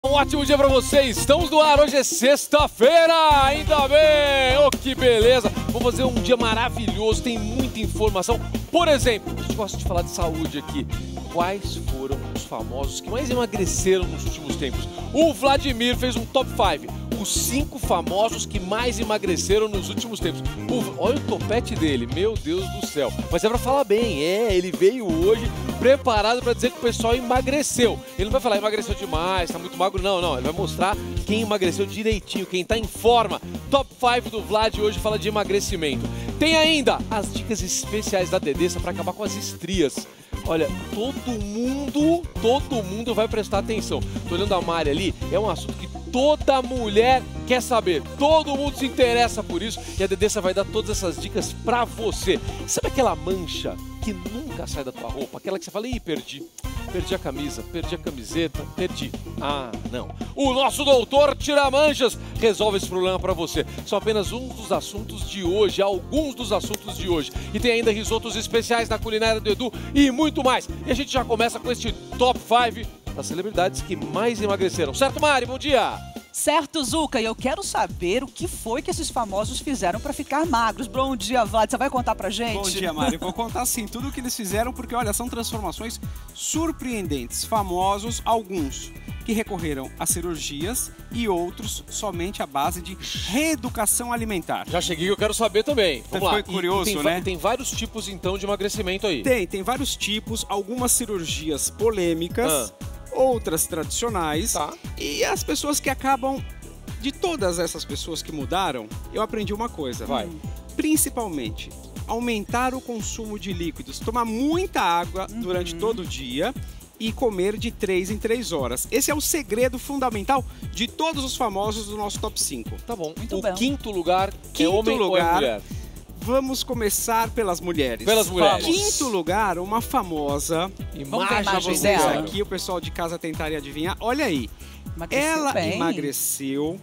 Um ótimo dia pra vocês, estamos no ar, hoje é sexta-feira, ainda bem, oh que beleza, vamos fazer um dia maravilhoso, tem muita informação, por exemplo, a gente gosta de falar de saúde aqui, quais foram os famosos que mais emagreceram nos últimos tempos? O Vladimir fez um top 5, os 5 famosos que mais emagreceram nos últimos tempos, olha o topete dele, meu Deus do céu, mas é pra falar bem, ele veio hoje preparado pra dizer que o pessoal emagreceu, ele não vai falar emagreceu demais, tá muito magro. Não, ele vai mostrar quem emagreceu direitinho, quem tá em forma. Top 5 do Vlad hoje fala de emagrecimento. Tem ainda as dicas especiais da Dedessa para acabar com as estrias. Olha, todo mundo vai prestar atenção. Tô olhando a Mari ali, é um assunto que toda mulher quer saber. Todo mundo se interessa por isso e a Dedessa vai dar todas essas dicas pra você. Sabe aquela mancha que nunca sai da tua roupa? Aquela que você fala, ih, perdi a camisa, perdi a camiseta, perdi. Ah, não. O nosso doutor Tiramanchas resolve esse problema pra você. São apenas alguns dos assuntos de hoje. E tem ainda risotos especiais na culinária do Edu e muito mais. E a gente já começa com este top 5 das celebridades que mais emagreceram. Certo, Mari? Bom dia! Certo, Zucca, e eu quero saber o que foi que esses famosos fizeram para ficar magros. Bom dia, Vlad, você vai contar pra gente? Bom dia, Mari. Vou contar sim tudo o que eles fizeram, porque olha, são transformações surpreendentes. Famosos, alguns que recorreram a cirurgias e outros somente à base de reeducação alimentar. Já cheguei, eu quero saber também. Vamos lá. Foi curioso, né? Tem vários tipos então de emagrecimento aí. Tem vários tipos, algumas cirurgias polêmicas, outras tradicionais, e as pessoas que acabam, de todas essas pessoas que mudaram, eu aprendi uma coisa, principalmente aumentar o consumo de líquidos, tomar muita água durante todo o dia e comer de 3 em 3 horas. Esse é o segredo fundamental de todos os famosos do nosso top 5. Tá bom. Muito bem. Quinto lugar é homem ou é mulher? Vamos começar pelas mulheres. Pelas mulheres. Quinto lugar, uma famosa imagem dela. Aqui o pessoal de casa tentaria adivinhar. Olha aí. Ela emagreceu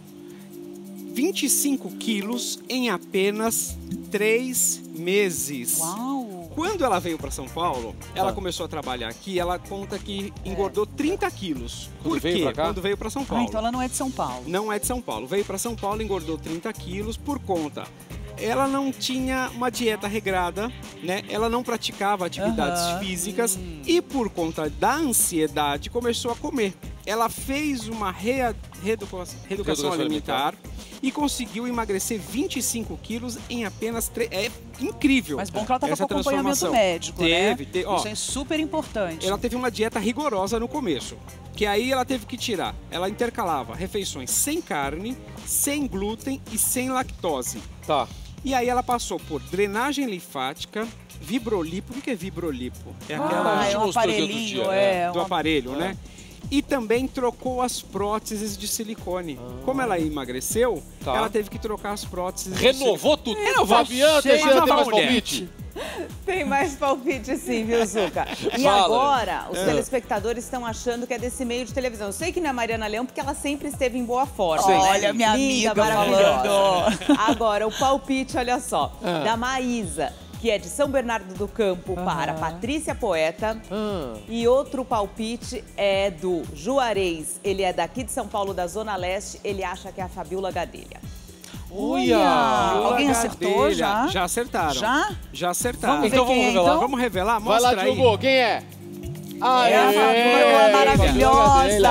25 quilos em apenas 3 meses. Uau! Quando ela veio para São Paulo, ela começou a trabalhar aqui, ela conta que engordou 30 quilos. Por quê? Quando veio para São Paulo. Então ela não é de São Paulo. Não é de São Paulo. Veio para São Paulo, engordou 30 quilos por conta. Ela não tinha uma dieta regrada, né? Ela não praticava atividades físicas e por conta da ansiedade começou a comer. Ela fez uma reeducação alimentar e conseguiu emagrecer 25 quilos em apenas 3... É incrível. Mas bom que ela estava com acompanhamento médico, né? Isso é super importante. Ela teve uma dieta rigorosa no começo, que aí ela teve que tirar. Ela intercalava refeições sem carne, sem glúten e sem lactose. Tá. E aí ela passou por drenagem linfática, vibrolipo. O que é vibrolipo? É aquela... é um aparelhinho, do aparelho, né? E também trocou as próteses de silicone. Como ela emagreceu, ela teve que trocar as próteses. Renovou tudo. Fabiana, tem mais palpite? Tem mais palpite sim, viu, Zucca? E agora, os telespectadores estão achando que é desse meio de televisão. Eu sei que não é Mariana Leão, porque ela sempre esteve em boa forma. Olha, minha linda, amiga maravilhosa. Agora, o palpite, olha só, da Maísa, que é de São Bernardo do Campo, para Patrícia Poeta. E outro palpite é do Juarez. Ele é daqui de São Paulo, da Zona Leste. Ele acha que é a Fabiola Gadelha. Olha! Alguém acertou já? Já acertaram. Já acertaram. Vamos ver quem é, então? Vamos revelar? Vai Mostra lá, aí. Diogo, quem é? É a Fabiola maravilhosa!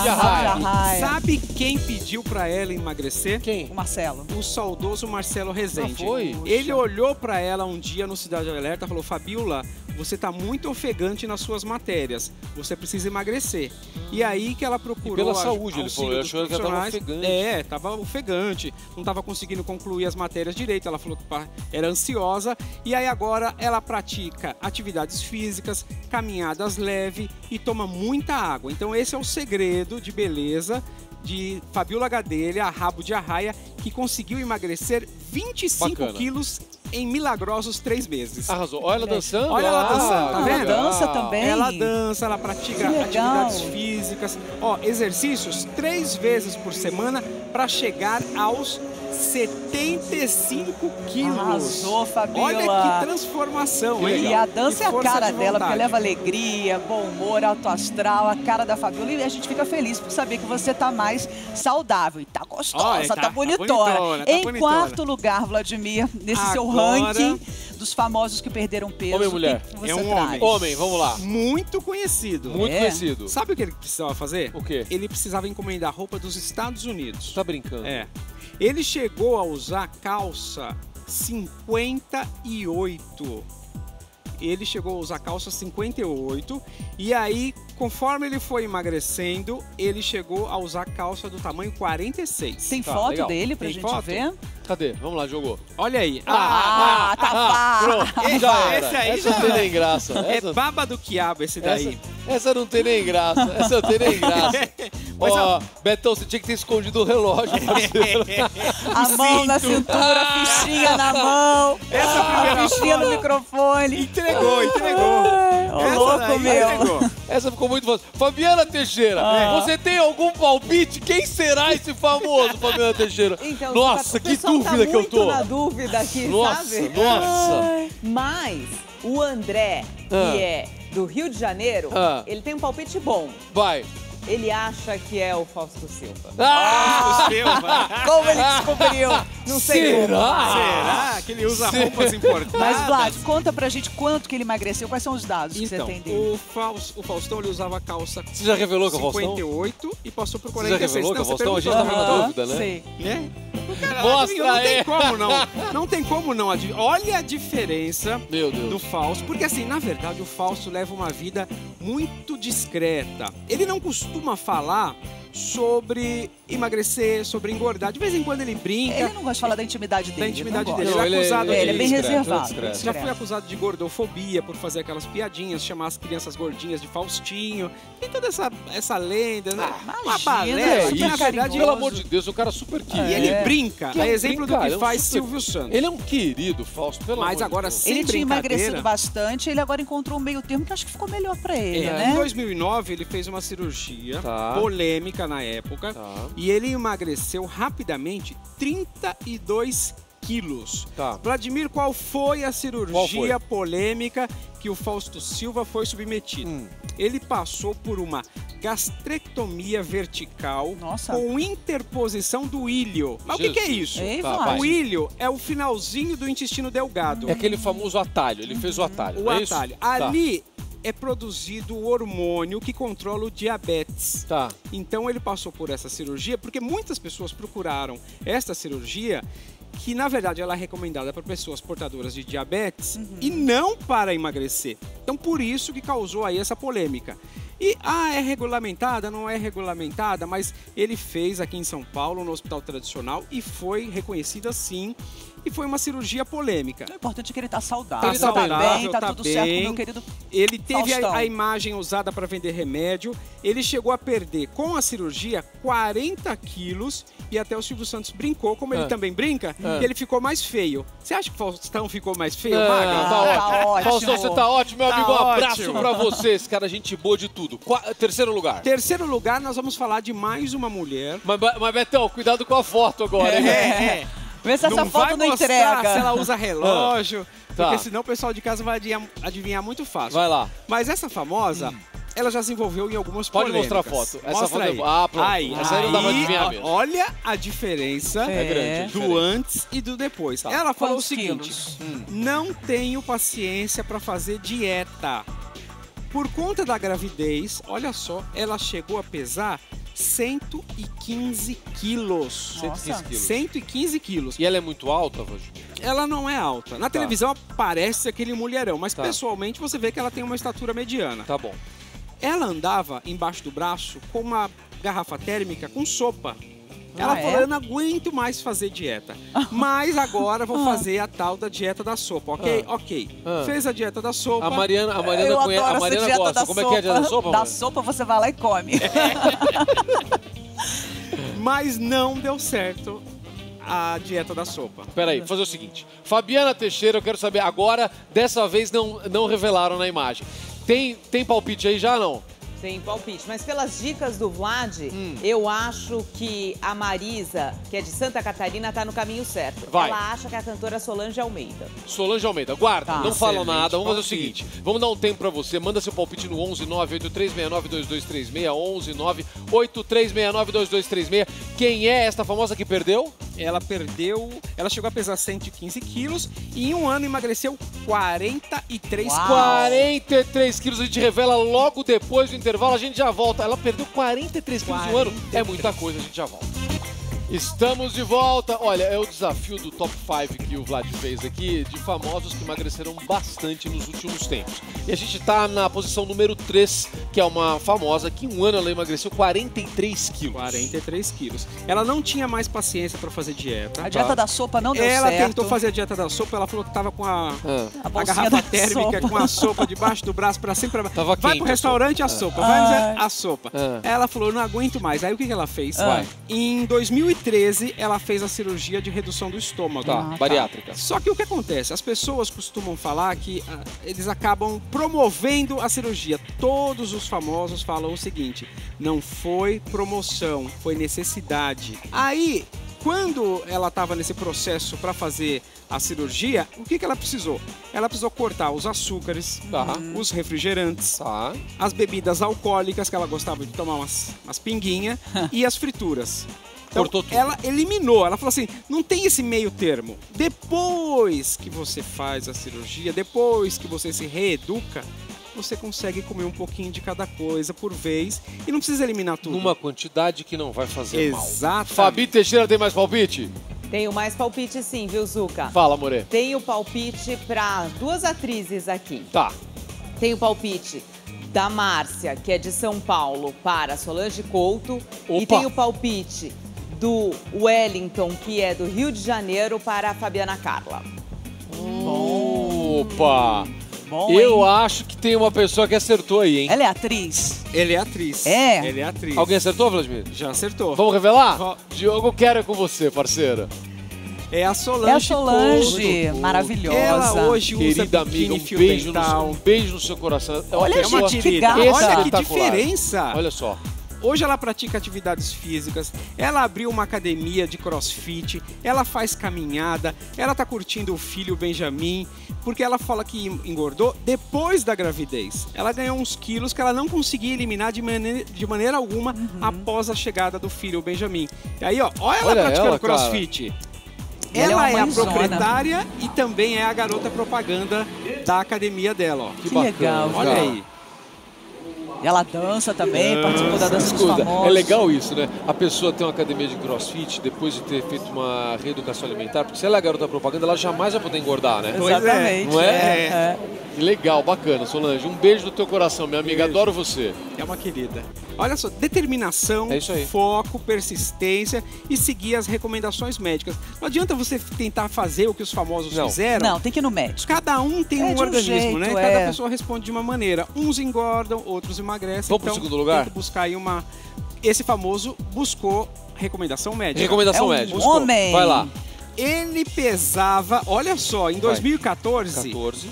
Sabe quem pediu pra ela emagrecer? Quem? O Marcelo. O saudoso Marcelo Rezende. Foi? Ele olhou pra ela um dia no Cidade Alerta e falou: Fabiola, você tá muito ofegante nas suas matérias. Você precisa emagrecer. E aí que ela procurou. E pela saúde, ele falou. Eu achou que ela tava ofegante. Tava ofegante. Não tava conseguindo concluir as matérias direito. Ela falou que era ansiosa. E aí agora ela pratica atividades físicas, caminhadas leves e toma muita água. Então esse é o segredo de beleza de Fabiola Gadelha, a rabo de arraia, que conseguiu emagrecer 25 quilos em milagrosos 3 meses. Arrasou. Olha ela dançando. Olha ela dançando, tá vendo? Ela dança também. Ela dança, ela pratica atividades físicas. Exercícios 3 vezes por semana para chegar aos 75 quilos. Arrasou, Fabíola. Olha que transformação, hein? E a dança é a força cara de dela, vontade. porque leva alegria, bom humor, alto astral, a cara da Fabíola. E a gente fica feliz por saber que você tá mais saudável. E tá gostosa, Olha, tá bonitona. tá em bonitona. quarto lugar, Vladimir, nesse seu Agora- ranking dos famosos que perderam peso. Homem ou mulher? o que você É um traz? homem. Homem, vamos lá. Muito conhecido. Muito É. conhecido. Sabe o que ele precisava fazer? O quê? Ele precisava encomendar roupa dos Estados Unidos. Tá brincando? É. Ele chegou a usar calça 58. Ele chegou a usar calça 58 e aí, conforme ele foi emagrecendo, ele chegou a usar calça do tamanho 46. Tem Tá, foto legal. dele pra Tem gente foto? ver? Cadê? Vamos lá, jogou. Olha aí. Tá Pronto, já era. Esse aí Essa já não tem era. nem graça. É Essa, baba do quiabo esse daí. essa não tem nem graça. Essa não tem nem graça. Mas, Ó, Betão, você tinha que ter escondido o relógio, parceiro. A mão na cintura, a fichinha na mão. Essa primeira a fichinha no foto- microfone. Entregou. Ô, Essa louco, daí meu. entregou. Essa ficou muito fácil. Fabiana Teixeira, você tem algum palpite? Quem será esse famoso, Fabiana Teixeira? Então, Nossa, o que pessoal dúvida tá que eu tô. muito na dúvida aqui, Nossa, sabe? nossa. Mas o André, que é do Rio de Janeiro, ele tem um palpite bom. Vai. Ele acha que é o Fausto Silva. Ah! Como ele descobriu? Não sei como. Será? Será que ele usa roupas importadas? Mas, Vlad, conta pra gente quanto que ele emagreceu, quais são os dados que Então, você tem dele. o Faustão ele usava calça Você já revelou que é o Faustão? 58 e passou por Você já 46. revelou que é o Não, você Faustão? A gente perguntou. tava na dúvida, né? Sei. Né? O cara Mostra adivinhou, não aí. tem como não. Não tem como não adivinhar. Olha a diferença Meu Deus. do Fausto. Porque assim, na verdade, o Fausto leva uma vida muito discreta. Ele não costuma falar sobre emagrecer, sobre engordar. De vez em quando ele brinca. Ele não gosta de falar da intimidade dele. Da intimidade não dele. gosta. Ele é acusado Ele é bem discreto, reservado. discreto. Já foi acusado de gordofobia por fazer aquelas piadinhas, chamar as crianças gordinhas de Faustinho. Tem toda essa lenda, né? Uma imagina, balela. Que que na isso, verdade pelo amor de Deus, um cara super querido. E ele brinca, Que é a um exemplo do brincar, que ele é um faz super- Silvio Santos. Ele é um querido, Fausto, pelo amor Mas de agora Deus. sem Ele tinha brincadeira. emagrecido bastante, ele agora encontrou um meio termo que acho que ficou melhor pra ele, Em né? 2009 ele fez uma cirurgia Tá. polêmica na época Tá. e ele emagreceu rapidamente 32 quilos. Tá. Vladimir, qual foi a cirurgia Qual foi? polêmica que o Fausto Silva foi submetido? Ele passou por uma gastrectomia vertical Nossa. com interposição do ilho. Mas o que é isso? Ei, Tá, Vlad. vai. O ilho é o finalzinho do intestino delgado. É aquele famoso atalho, ele fez o atalho, O não é isso? atalho. Tá. Ali é produzido o hormônio que controla o diabetes. Tá. Então ele passou por essa cirurgia porque muitas pessoas procuraram esta cirurgia que na verdade ela é recomendada para pessoas portadoras de diabetes e não para emagrecer. Então por isso que causou aí essa polêmica. E, é regulamentada? Não é regulamentada, mas ele fez aqui em São Paulo, no Hospital Tradicional, e foi reconhecida sim. E foi uma cirurgia polêmica. O importante é que ele tá saudável. Tá Ele tá saudável, bem, tá tá tudo bem. certo, meu querido. Ele teve Faustão. a imagem usada para vender remédio. Ele chegou a perder, com a cirurgia, 40 quilos. E até o Silvio Santos brincou, como ele também brinca, que ele ficou mais feio. Você acha que o Faustão ficou mais feio, Maga? Tá ótimo. Tá ótimo. Faustão, você tá ótimo, meu Tá amigo. Um abraço ótimo. pra você. Esse cara, gente boa de tudo. Terceiro lugar. Terceiro lugar, nós vamos falar de mais uma mulher. Mas, Betão, cuidado com a foto agora, hein? Vê se essa Não foto vai não mostrar entrega. se ela usa relógio, Tá. porque senão o pessoal de casa vai adivinhar muito fácil. Vai lá. Mas essa famosa, ela já se envolveu em algumas Pode polêmicas. mostrar a foto. Essa Mostra foto aí. pronto. Aí, Essa aí não dá pra adivinhar mesmo. Olha a diferença É grande. do diferente. antes e do depois. Ela falou Quantos o seguinte, quilos? não tenho paciência para fazer dieta. Por conta da gravidez, olha só, ela chegou a pesar 115 quilos. 115 quilos. 115 quilos. E ela é muito alta, Vladimir? Ela não é alta. Na televisão parece aquele mulherão, mas Tá. pessoalmente você vê que ela tem uma estatura mediana. Tá bom. Ela andava embaixo do braço com uma garrafa térmica com sopa. Ela Ah, falou, é? eu não aguento mais fazer dieta. Mas agora vou fazer a tal da dieta da sopa, ok? Ok. Fez a dieta da sopa. A Mariana Eu conhece, adoro a essa Mariana dieta gosta. da Como é que é a dieta da sopa? Da Mariana? sopa você vai lá e come. Mas não deu certo a dieta da sopa. Peraí, vou fazer o seguinte. Fabiana Teixeira, eu quero saber agora, dessa vez não revelaram na imagem. Tem palpite aí já, não? Tem palpite. Mas pelas dicas do Vlad, eu acho que a Marisa, que é de Santa Catarina, tá no caminho certo. Vai. Ela acha que é a cantora Solange Almeida. Solange Almeida, guarda, Tá. não fala Excelente nada. Vamos fazer o palpite. seguinte, vamos dar um tempo pra você. Manda seu palpite no 11983692236, 11983692236. Quem é esta famosa que perdeu? Ela chegou a pesar 115 quilos e em um ano emagreceu 43 Uau. quilos. 43 quilos, a gente revela logo depois do intervalo, a gente já volta. Ela perdeu 43 quilos em um ano, é muita coisa, a gente já volta. Estamos de volta. Olha, é o desafio do Top 5 que o Vlad fez aqui, de famosos que emagreceram bastante nos últimos tempos. E a gente tá na posição número 3, que é uma famosa que em um ano ela emagreceu 43 quilos. 43 quilos. Ela não tinha mais paciência para fazer dieta. A dieta da sopa não deu Ela certo. tentou fazer a dieta da sopa, ela falou que tava com a bolsinha garrafa da térmica, sopa. com a sopa debaixo do braço para sempre. Tava vai quente pro a restaurante a sopa, vai Ai. a sopa. Ela falou, não aguento mais. Aí o que ela fez? Vai. Em 2013, ela fez a cirurgia de redução do estômago. Tá, bariátrica. Só que o que acontece? As pessoas costumam falar que eles acabam promovendo a cirurgia. Todos os famosos falam o seguinte, não foi promoção, foi necessidade. Aí, quando ela estava nesse processo para fazer a cirurgia, o que ela precisou? Ela precisou cortar os açúcares, os refrigerantes, as bebidas alcoólicas, que ela gostava de tomar umas pinguinhas, e as frituras. Então, Cortou tudo. ela eliminou, ela falou assim, não tem esse meio termo. Depois que você faz a cirurgia, depois que você se reeduca, você consegue comer um pouquinho de cada coisa por vez e não precisa eliminar tudo. Numa quantidade que não vai fazer mal. Exato. Fabi Teixeira tem mais palpite? Tenho mais palpite sim, viu, Zucca? Fala, More. Tenho palpite para duas atrizes aqui. Tá. Tenho palpite da Márcia, que é de São Paulo, para Solange Couto. Opa. E tenho palpite do Wellington, que é do Rio de Janeiro, para a Fabiana Carla. Opa! Bom, Eu hein? acho que tem uma pessoa que acertou aí, hein? Ela é atriz. Ele é atriz. É? Ele é atriz. Alguém acertou, Vladimir? Já acertou. Vamos revelar? Vo- Diogo, quero é com você, parceira. É a Solange. É a Solange, Couto. maravilhosa. Ela hoje usa Querida amiga, biquíni um fio beijo, dental. um beijo no seu coração. É uma Olha, É uma pessoa gente, que querida. gata. Olha que espetacular. diferença. Olha só. Hoje ela pratica atividades físicas, ela abriu uma academia de crossfit, ela faz caminhada, ela tá curtindo o filho Benjamin, porque ela fala que engordou depois da gravidez. Ela ganhou uns quilos que ela não conseguia eliminar de maneira alguma após a chegada do filho Benjamin. E aí, ó, olha ela praticando ela, cara. crossfit. Ela Ela é é uma a mãezona. proprietária e também é a garota propaganda da academia dela, ó. Que legal, Olha cara. aí. Ela dança também, participou da dança dos Escuta, famosos. é legal isso, né? A pessoa tem uma academia de crossfit depois de ter feito uma reeducação alimentar, porque se ela é garota propaganda, ela jamais vai poder engordar, né? Pois é. Exatamente. Não é? É. Que legal, bacana, Solange. Um beijo no teu coração, minha amiga. Beijo. Adoro você. É uma querida. Olha só, determinação, É isso aí. foco, persistência e seguir as recomendações médicas. Não adianta você tentar fazer o que os famosos Não. fizeram. Não, tem que ir no médico. Cada um tem É um de um organismo, jeito, né? é. Cada pessoa responde de uma maneira. Uns engordam, outros emagrecem. Vamos pro então, segundo lugar? tenta buscar aí uma... Esse famoso buscou recomendação médica. Recomendação É um médica. homem. Vai lá. Ele pesava, olha só, em 2014, 14.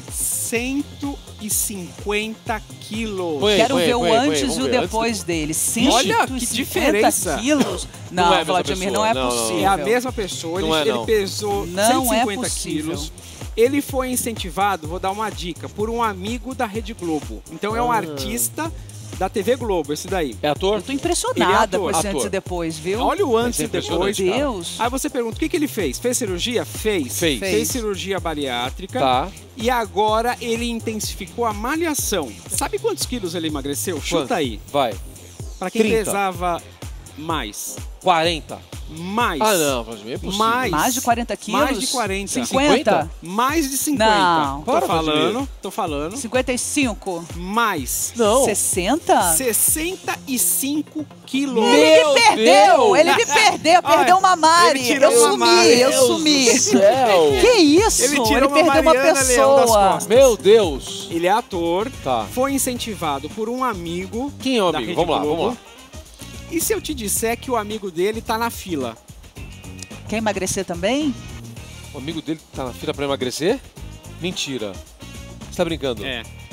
150 quilos. Põe aí, Quero põe aí, ver põe o aí, põe aí, antes e vamos o ver, depois dele. Olha que 150 diferença. quilos? Não Não, é a mesma Vladimir, pessoa, não é não, não, não. possível. É a mesma pessoa, Não é, ele não. pesou Não 150 é possível. quilos. Ele foi incentivado, vou dar uma dica, por um amigo da Rede Globo. Então é um artista da TV Globo, esse daí. É ator? Eu tô impressionada Ele é com esse ator. antes e depois, viu? Olha o antes Mas é e depois. impressionante, cara. Deus. Aí você pergunta, o que ele fez? Fez cirurgia? Fez. Fez. Fez cirurgia bariátrica. Tá. E agora ele intensificou a malhação. Sabe quantos quilos ele emagreceu? Quanto? Chuta aí. Vai. Pra quem 30. pesava mais. 40. Mais. Ah, não, Vladimir, é possível. Mais de 40 quilos? Mais de 40. 50? Mais de 50. Não. Tô Para, falando, tô falando. 55? Mais. Não. 60? 65 quilos. Ele me perdeu! Deus! Ele me perdeu! Perdeu uma Mari! ele tirou Eu uma sumi! Mari. Eu Deus sumi! do céu! Que isso? Ele tirou uma perdeu uma Mariana Leão das pessoa! costas. Meu Deus! Ele é ator, Tá. foi incentivado por um amigo. Quem é o da amigo? Rede Vamos lá, Globo. vamos lá. E se eu te disser que o amigo dele tá na fila? Quer emagrecer também? O amigo dele tá na fila pra emagrecer? Mentira. Você tá brincando? É.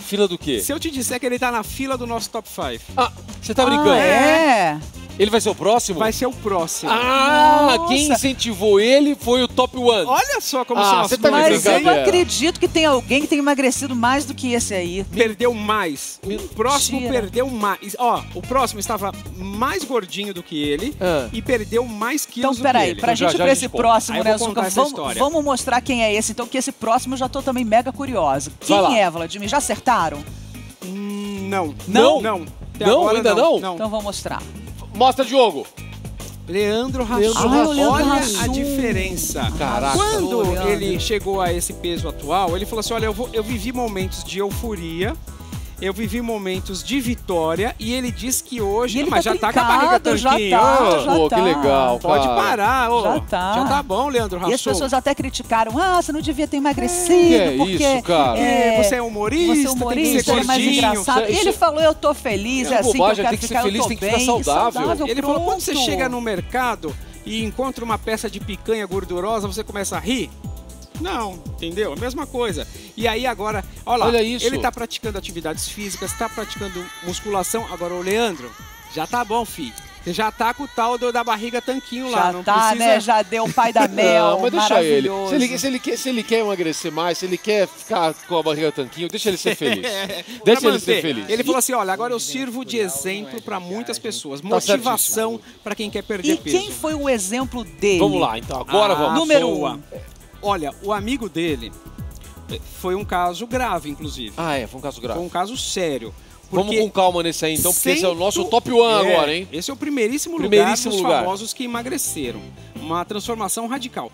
fila do quê? Se eu te disser que ele tá na fila do nosso top 5. Ah, você tá brincando? Ele vai ser o próximo? Vai ser o próximo. Ah, quem incentivou ele foi o top 1. Olha só como são as você tá Mas eu não brincadeira. acredito que tem alguém que tenha emagrecido mais do que esse aí. Perdeu mais. O próximo Mentira. perdeu mais. Ó, o próximo estava mais gordinho do que ele e perdeu mais quilos Então, do que peraí, ele. pra gente ir pra esse próximo, Aí eu né, vou contar Zucca? essa história. Vamos mostrar quem é esse, então, que esse próximo eu já tô também mega curiosa. Vai lá. Quem é, Vladimir? Já acertaram? Não. Não? Não. Até Não? agora, Ainda não? Então vou mostrar. Mostra, Diogo. Leandro Hassum. o Leandro Olha a Hassum. diferença. Caraca. Quando Leandro. ele chegou a esse peso atual, ele falou assim, olha, eu vivi momentos de euforia, eu vivi momentos de vitória e ele diz que hoje... E ele mas tá já tá com a barriga trincado, já tanquinho. tá, Ô, já Pô, que tá. legal, Pode cara. parar, ô. Já tá. Já tá bom, Leandro Hassum. E as pessoas até criticaram, você não devia ter emagrecido, Que é porque... isso, cara? Você é humorista, Você é tem humorista, que ser ele é mais gordinho. engraçado. Isso- Ele falou, eu tô feliz, é assim bobagem, que eu quero tem que ser ficar, feliz, eu tô tem que ficar bem, saudável. Ele falou, quando você pronto. chega no mercado e encontra uma peça de picanha gordurosa, você começa a rir? Não, entendeu? A mesma coisa. E aí agora, olha lá, Olha isso. ele tá praticando atividades físicas, tá praticando musculação. Agora, o Leandro, já tá bom, filho. Você já tá com o tal da barriga tanquinho lá, Já não tá, precisa... né? Já deu o pai da mel, Não, mas deixa ele. maravilhoso. Se ele quer emagrecer mais, se ele quer ficar com a barriga tanquinho, deixa ele ser feliz. Pra Deixa ele ser manter. feliz. Ele falou assim, olha, agora eu sirvo de exemplo para muitas pessoas. Tá Motivação para quem quer perder E peso. quem foi o exemplo dele? Vamos lá, então. Agora vamos. Número boa. 1. Olha, o amigo dele foi um caso grave, inclusive. Foi um caso grave. Foi um caso sério. Vamos com calma nesse aí, então, porque esse é o nosso top 1 agora, hein? Esse é o primeiríssimo Primeiríssimo lugar lugar. dos famosos que emagreceram. Uma transformação radical.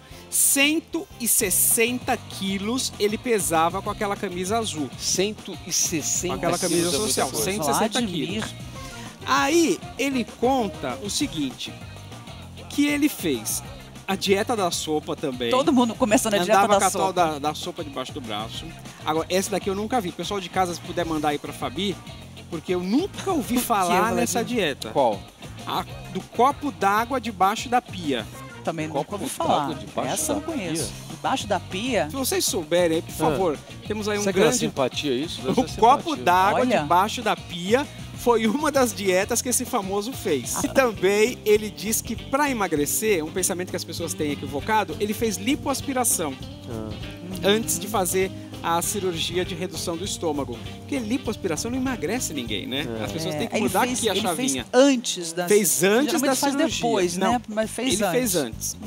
160 quilos ele pesava com aquela camisa azul. 160 Com aquela camisa quilos é muita social. coisa. 160 Vladimir. quilos. Aí ele conta o seguinte, que ele fez a dieta da sopa também. Todo mundo começando a dieta Andava com da a tal sopa. da sopa debaixo do braço. Agora, essa daqui eu nunca vi. Pessoal de casa, se puder mandar aí pra Fabi, porque eu nunca ouvi falar Vladimir? nessa dieta. Qual? Do copo d'água debaixo da pia. Também Copo nunca ouvi d'água falar. debaixo Essa eu não da conheço. pia? Debaixo da pia? Se vocês souberem aí, por favor, temos aí um Será que era grande... simpatia isso? Deve O ser copo simpatia. d'água Olha. debaixo da pia foi uma das dietas que esse famoso fez. E também ele diz que para emagrecer, um pensamento que as pessoas têm equivocado, ele fez lipoaspiração antes de fazer a cirurgia de redução do estômago. Porque lipoaspiração não emagrece ninguém, né? As pessoas têm que Ele mudar fez, aqui a ele chavinha. fez antes da Fez antes Geralmente da faz cirurgia. depois, Não, né? Mas fez ele antes. fez antes.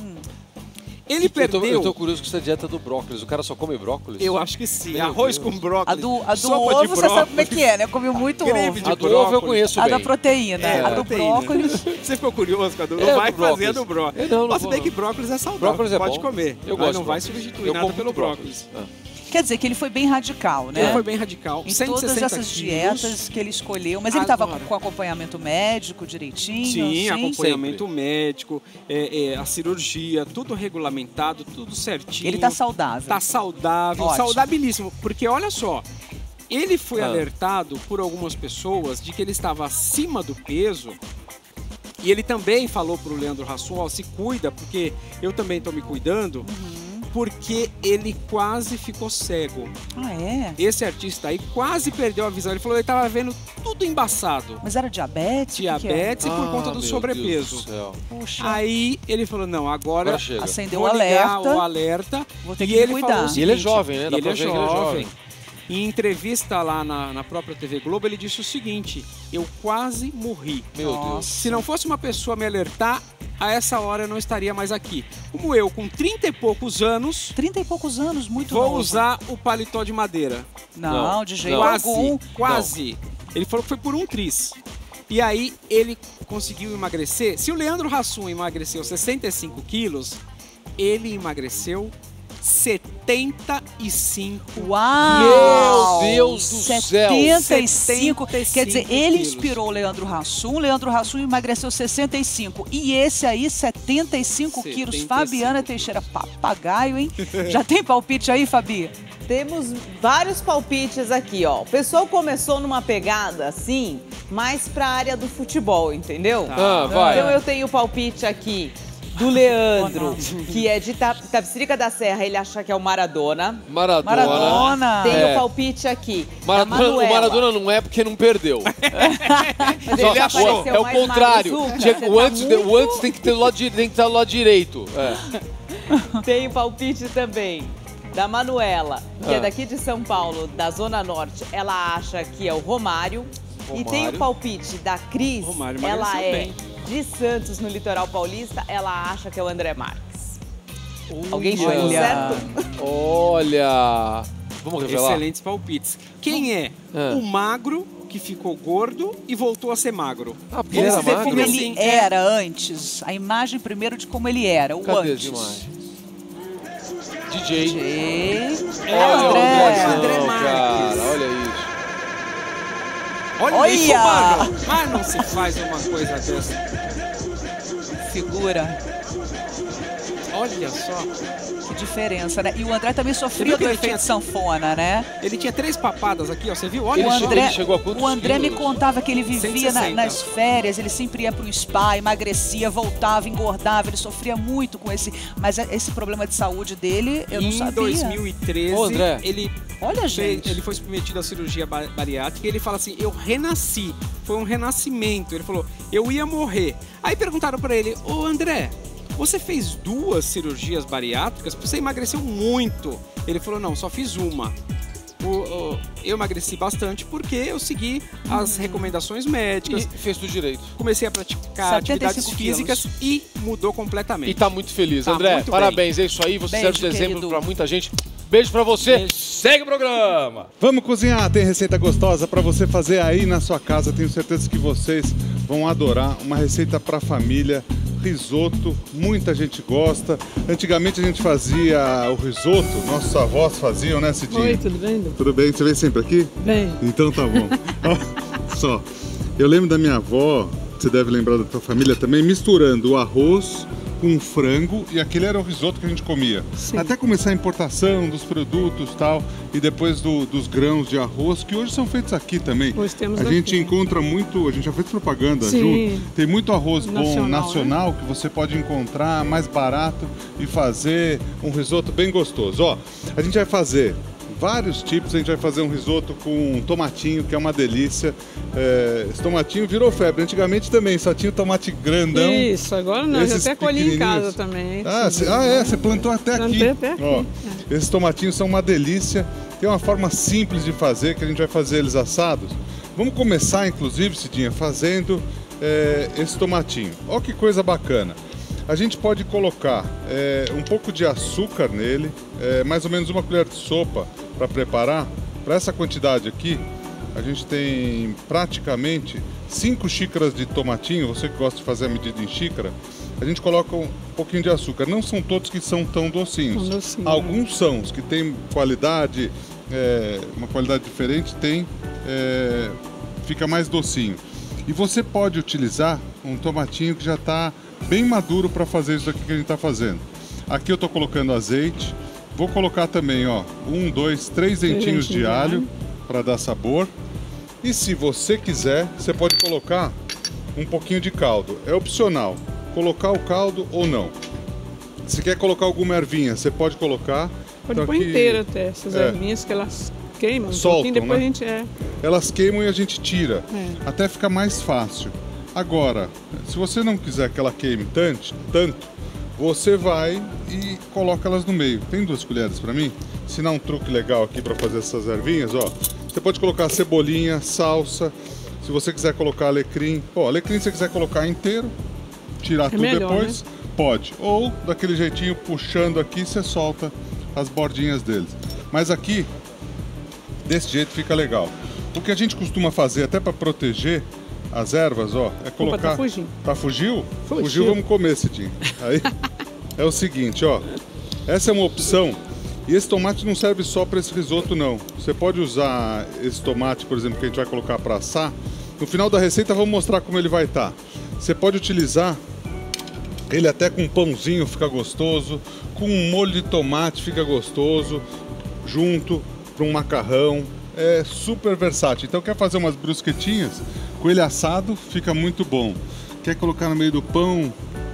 Ele perdeu... Eu tô curioso com essa dieta do brócolis. O cara só come brócolis? Eu acho que sim. Meu Arroz Deus. com brócolis. A do sopa ovo, de você sabe como é brócolis. que é, né? Comi muito Creme ovo. de A do ovo eu brócolis. conheço A bem. da proteína. A do proteína. brócolis. Você ficou curioso com a do... É, vai do brócolis. fazendo brócolis. Não Mas se vou, bem não. que brócolis é saudável. Brócolis é pode bom. comer. Eu mas gosto não de vai brócolis. substituir Eu nada como pelo muito brócolis. Quer dizer que ele foi bem radical, né? Ele foi bem radical. Em 160 todas essas quilos. dietas que ele escolheu. Mas ele estava Agora. com acompanhamento médico direitinho? Sim, acompanhamento médico, a cirurgia, tudo regulamentado, tudo certinho. Ele tá saudável. Tá saudável, Ótimo. saudabilíssimo. Porque olha só, ele foi alertado por algumas pessoas de que ele estava acima do peso. E ele também falou pro Leandro Hassum, ó, se cuida, porque eu também tô me cuidando. Porque ele quase ficou cego. Ah, é? Esse artista aí quase perdeu a visão. Ele falou que ele tava vendo tudo embaçado. Mas era diabetes? O que que é? Diabetes e por conta do meu sobrepeso. Deus do céu. Poxa, Aí ele falou, não, agora chega. acendeu vou o ligar alerta. o alerta. Vou ter E que ele me falou cuidar. o seguinte, E ele é jovem, né? Dá ele pra é ver que ele é jovem. jovem. Em entrevista lá na própria TV Globo, ele disse o seguinte, eu quase morri. Meu Nossa. Deus. Se não fosse uma pessoa me alertar, a essa hora eu não estaria mais aqui. Como eu, com 30 e poucos anos, 30 e poucos anos, muito vou novo. usar o paletó de madeira. Não, de jeito Não. algum. Quase. Ele falou que foi por um tris. E aí ele conseguiu emagrecer. Se o Leandro Hassum emagreceu 65 quilos, ele emagreceu 75. Uau! Meu Deus do céu! 75. Quer dizer, ele quilos. inspirou o Leandro Hassum. O Leandro Hassum emagreceu 65. E esse aí, 75 quilos. 75 Fabiana Teixeira, papagaio, hein? Já tem palpite aí, Fabi? Temos vários palpites aqui, ó. O pessoal começou numa pegada assim, mais pra área do futebol, entendeu? Ah, vai. Então eu tenho palpite aqui Do Leandro, que é de Itapecerica da Serra, ele acha que é o Maradona. Maradona. Tem o palpite aqui. O Maradona não é porque não perdeu. Mas ele achou. É o contrário. O antes tem que estar do lado direito. Tem o palpite também da Manuela, que é daqui de São Paulo, da Zona Norte. Ela acha que é o Romário. E tem o palpite da Cris, ela é de Santos, no litoral paulista, ela acha que é o André Marques. Alguém chegou certo? Olha! Vamos revelar? Excelentes palpites. Quem é? O magro que ficou gordo e voltou a ser magro. Porque ele era magro? Como ele era antes. A imagem primeiro de como ele era, o Cadê antes. as imagens? DJ. André Marques. Cara, olha isso. Olha isso, magro. Mas não se faz uma coisa dessa. Figura. Olha só. Que diferença, né? E o André também sofria do efeito sanfona, né? Ele tinha 3 papadas aqui, ó. Você viu? Olha, ele chegou a quantos o André me quilos? contava que ele vivia nas férias, ele sempre ia pro spa, emagrecia, voltava, engordava, ele sofria muito com esse problema de saúde dele, eu não sabia. Em 2013, André. ele foi submetido à cirurgia bariátrica e ele fala assim, eu renasci, foi um renascimento. Ele falou, eu ia morrer. Aí perguntaram pra ele, ô André, você fez 2 cirurgias bariátricas, você emagreceu muito. Ele falou, não, só fiz uma. Eu emagreci bastante porque eu segui as recomendações médicas. E fez tudo direito. Comecei a praticar atividades físicas e mudou completamente. E tá muito feliz. André, parabéns, é isso aí. Você serve de exemplo pra muita gente. Beijo pra você. Segue o programa. Vamos cozinhar. Tem receita gostosa pra você fazer aí na sua casa. Tenho certeza que vocês vão adorar. Uma receita pra família. Risoto, muita gente gosta. Antigamente a gente fazia o risoto, nossos avós faziam, né, Cidinha? Oi, tudo bem? Tudo bem? Você vem sempre aqui? Bem. Então tá bom. Só, eu lembro da minha avó, você deve lembrar da tua família também, misturando o arroz com frango, e aquele era o risoto que a gente comia. Sim. Até começar a importação dos produtos e tal, e depois dos grãos de arroz, que hoje são feitos aqui também. Hoje temos a gente encontra muito, a gente já fez propaganda junto, tem muito arroz bom nacional, né? Que você pode encontrar mais barato e fazer um risoto bem gostoso. Ó, a gente vai fazer vários tipos, a gente vai fazer um risoto com tomatinho, que é uma delícia. Esse tomatinho virou febre. Antigamente também, só tinha o tomate grandão. Isso, agora não, eu até colhi em casa também. Você plantou até aqui. Plantei até aqui. Ó, esses tomatinhos são uma delícia. Tem uma forma simples de fazer, que a gente vai fazer eles assados. Vamos começar, inclusive, Cidinha, fazendo esse tomatinho. Olha que coisa bacana. A gente pode colocar um pouco de açúcar nele, mais ou menos 1 colher de sopa para preparar. Para essa quantidade aqui, a gente tem praticamente 5 xícaras de tomatinho. Você que gosta de fazer a medida em xícara, a gente coloca um pouquinho de açúcar. Não são todos que são tão docinhos. Alguns são, os que têm qualidade, uma qualidade diferente, fica mais docinho. E você pode utilizar um tomatinho que já está bem maduro para fazer isso aqui que a gente está fazendo. Aqui eu estou colocando azeite. Vou colocar também, ó, 1, 2, 3 dentinhos de alho para dar sabor. E se você quiser, você pode colocar um pouquinho de caldo. É opcional, colocar o caldo ou não. Se quer colocar alguma ervinha, você pode colocar. Pode pôr inteira até, essas ervinhas que elas queimam. Soltam, depois, né? A gente Elas queimam e a gente tira, até ficar mais fácil. Agora, se você não quiser que ela queime tanto, você vai e coloca elas no meio. Tem 2 colheres para mim? Ensinar um truque legal aqui para fazer essas ervinhas, ó. Você pode colocar cebolinha, salsa. Se você quiser colocar alecrim, alecrim se você quiser colocar inteiro, tirar tudo melhor, depois, né? Pode. Ou daquele jeitinho, puxando aqui, você solta as bordinhas deles. Mas aqui, desse jeito fica legal. O que a gente costuma fazer, até para proteger as ervas, ó, é colocar... Opa, tá fugindo. Tá fugiu? Fugiu, vamos comer, Cidinho. Aí é o seguinte, ó. Essa é uma opção. E esse tomate não serve só para esse risoto, não. Você pode usar esse tomate, por exemplo, que a gente vai colocar para assar. No final da receita, vamos mostrar como ele vai estar. Você pode utilizar ele até com um pãozinho, fica gostoso. Com um molho de tomate, fica gostoso. Junto para um macarrão. É super versátil. Então, quer fazer umas brusquetinhas? Com ele assado, fica muito bom. Quer colocar no meio do pão,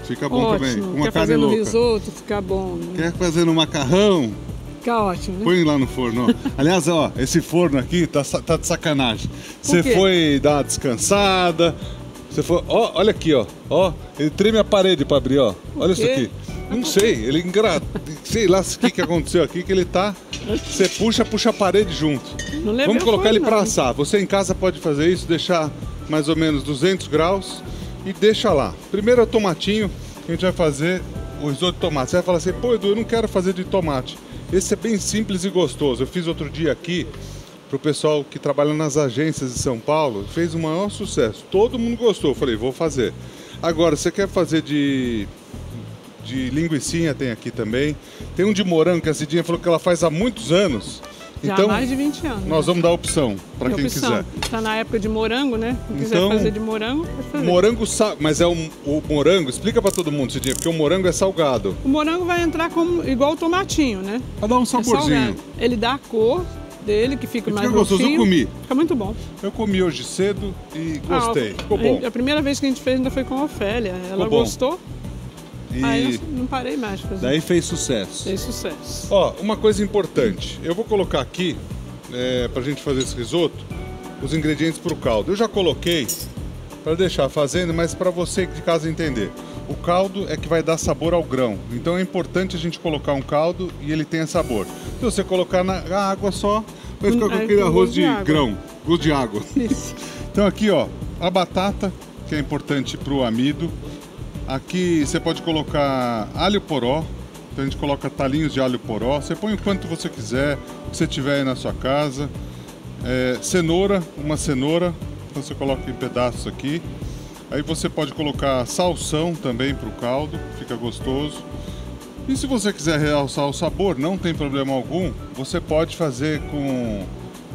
Fica bom também. Com uma Quer carne fazer no louca. risoto, fica bom. Né? Quer fazer no macarrão? Fica ótimo, né? Põe lá no forno. Ó. Aliás, ó, esse forno aqui tá de sacanagem. Você foi dar uma descansada. Você foi. Ó, olha aqui, ó. Ó, ele treme a parede para abrir, ó. Olha isso aqui. Não sei, ele sei lá o que aconteceu aqui, que ele tá. Você puxa a parede junto. Vamos colocar ele para assar. Você em casa pode fazer isso, deixar mais ou menos 200 graus e deixa lá. Primeiro é o tomatinho, que a gente vai fazer o risoto de tomate. Você vai falar assim, pô, Edu, eu não quero fazer de tomate. Esse é bem simples e gostoso. Eu fiz outro dia aqui pro pessoal que trabalha nas agências de São Paulo, fez o maior sucesso. Todo mundo gostou. Eu falei, vou fazer. Agora, você quer fazer de linguicinha, tem aqui também. Tem um de morango que a Cidinha falou que ela faz há muitos anos. Já então, há mais de 20 anos. Nós vamos dar opção para quem quiser. Está na época de morango, né? Quem quiser fazer de morango, pode fazer. Morango, mas é o morango, explica para todo mundo, Cidinha, porque o morango é salgado. O morango vai entrar como, igual o tomatinho, né? Vai dar um saborzinho. Ele dá a cor dele, que fica mais gostoso. Eu comi. Fica muito bom. Eu comi hoje cedo e gostei. Ficou bom. A primeira vez que a gente fez ainda foi com a Ofélia. Ela gostou. Aí eu não parei mais de fazer. Daí fez sucesso. Fez sucesso. Ó, uma coisa importante. Eu vou colocar aqui, pra gente fazer esse risoto, os ingredientes pro caldo. Eu já coloquei para deixar fazendo, mas para você de casa entender. O caldo é que vai dar sabor ao grão. Então é importante a gente colocar um caldo e ele tenha sabor. Se você colocar na água só, vai ficar com aquele arroz de grão, gosto de água. Isso. Então aqui, ó, a batata, que é importante pro amido. Aqui você pode colocar alho poró, então a gente coloca talinhos de alho poró. Você põe o quanto você quiser, o que você tiver aí na sua casa. Cenoura, uma cenoura, então você coloca em pedaços aqui. Aí você pode colocar salsão também para o caldo, fica gostoso. E se você quiser realçar o sabor, não tem problema algum, você pode fazer com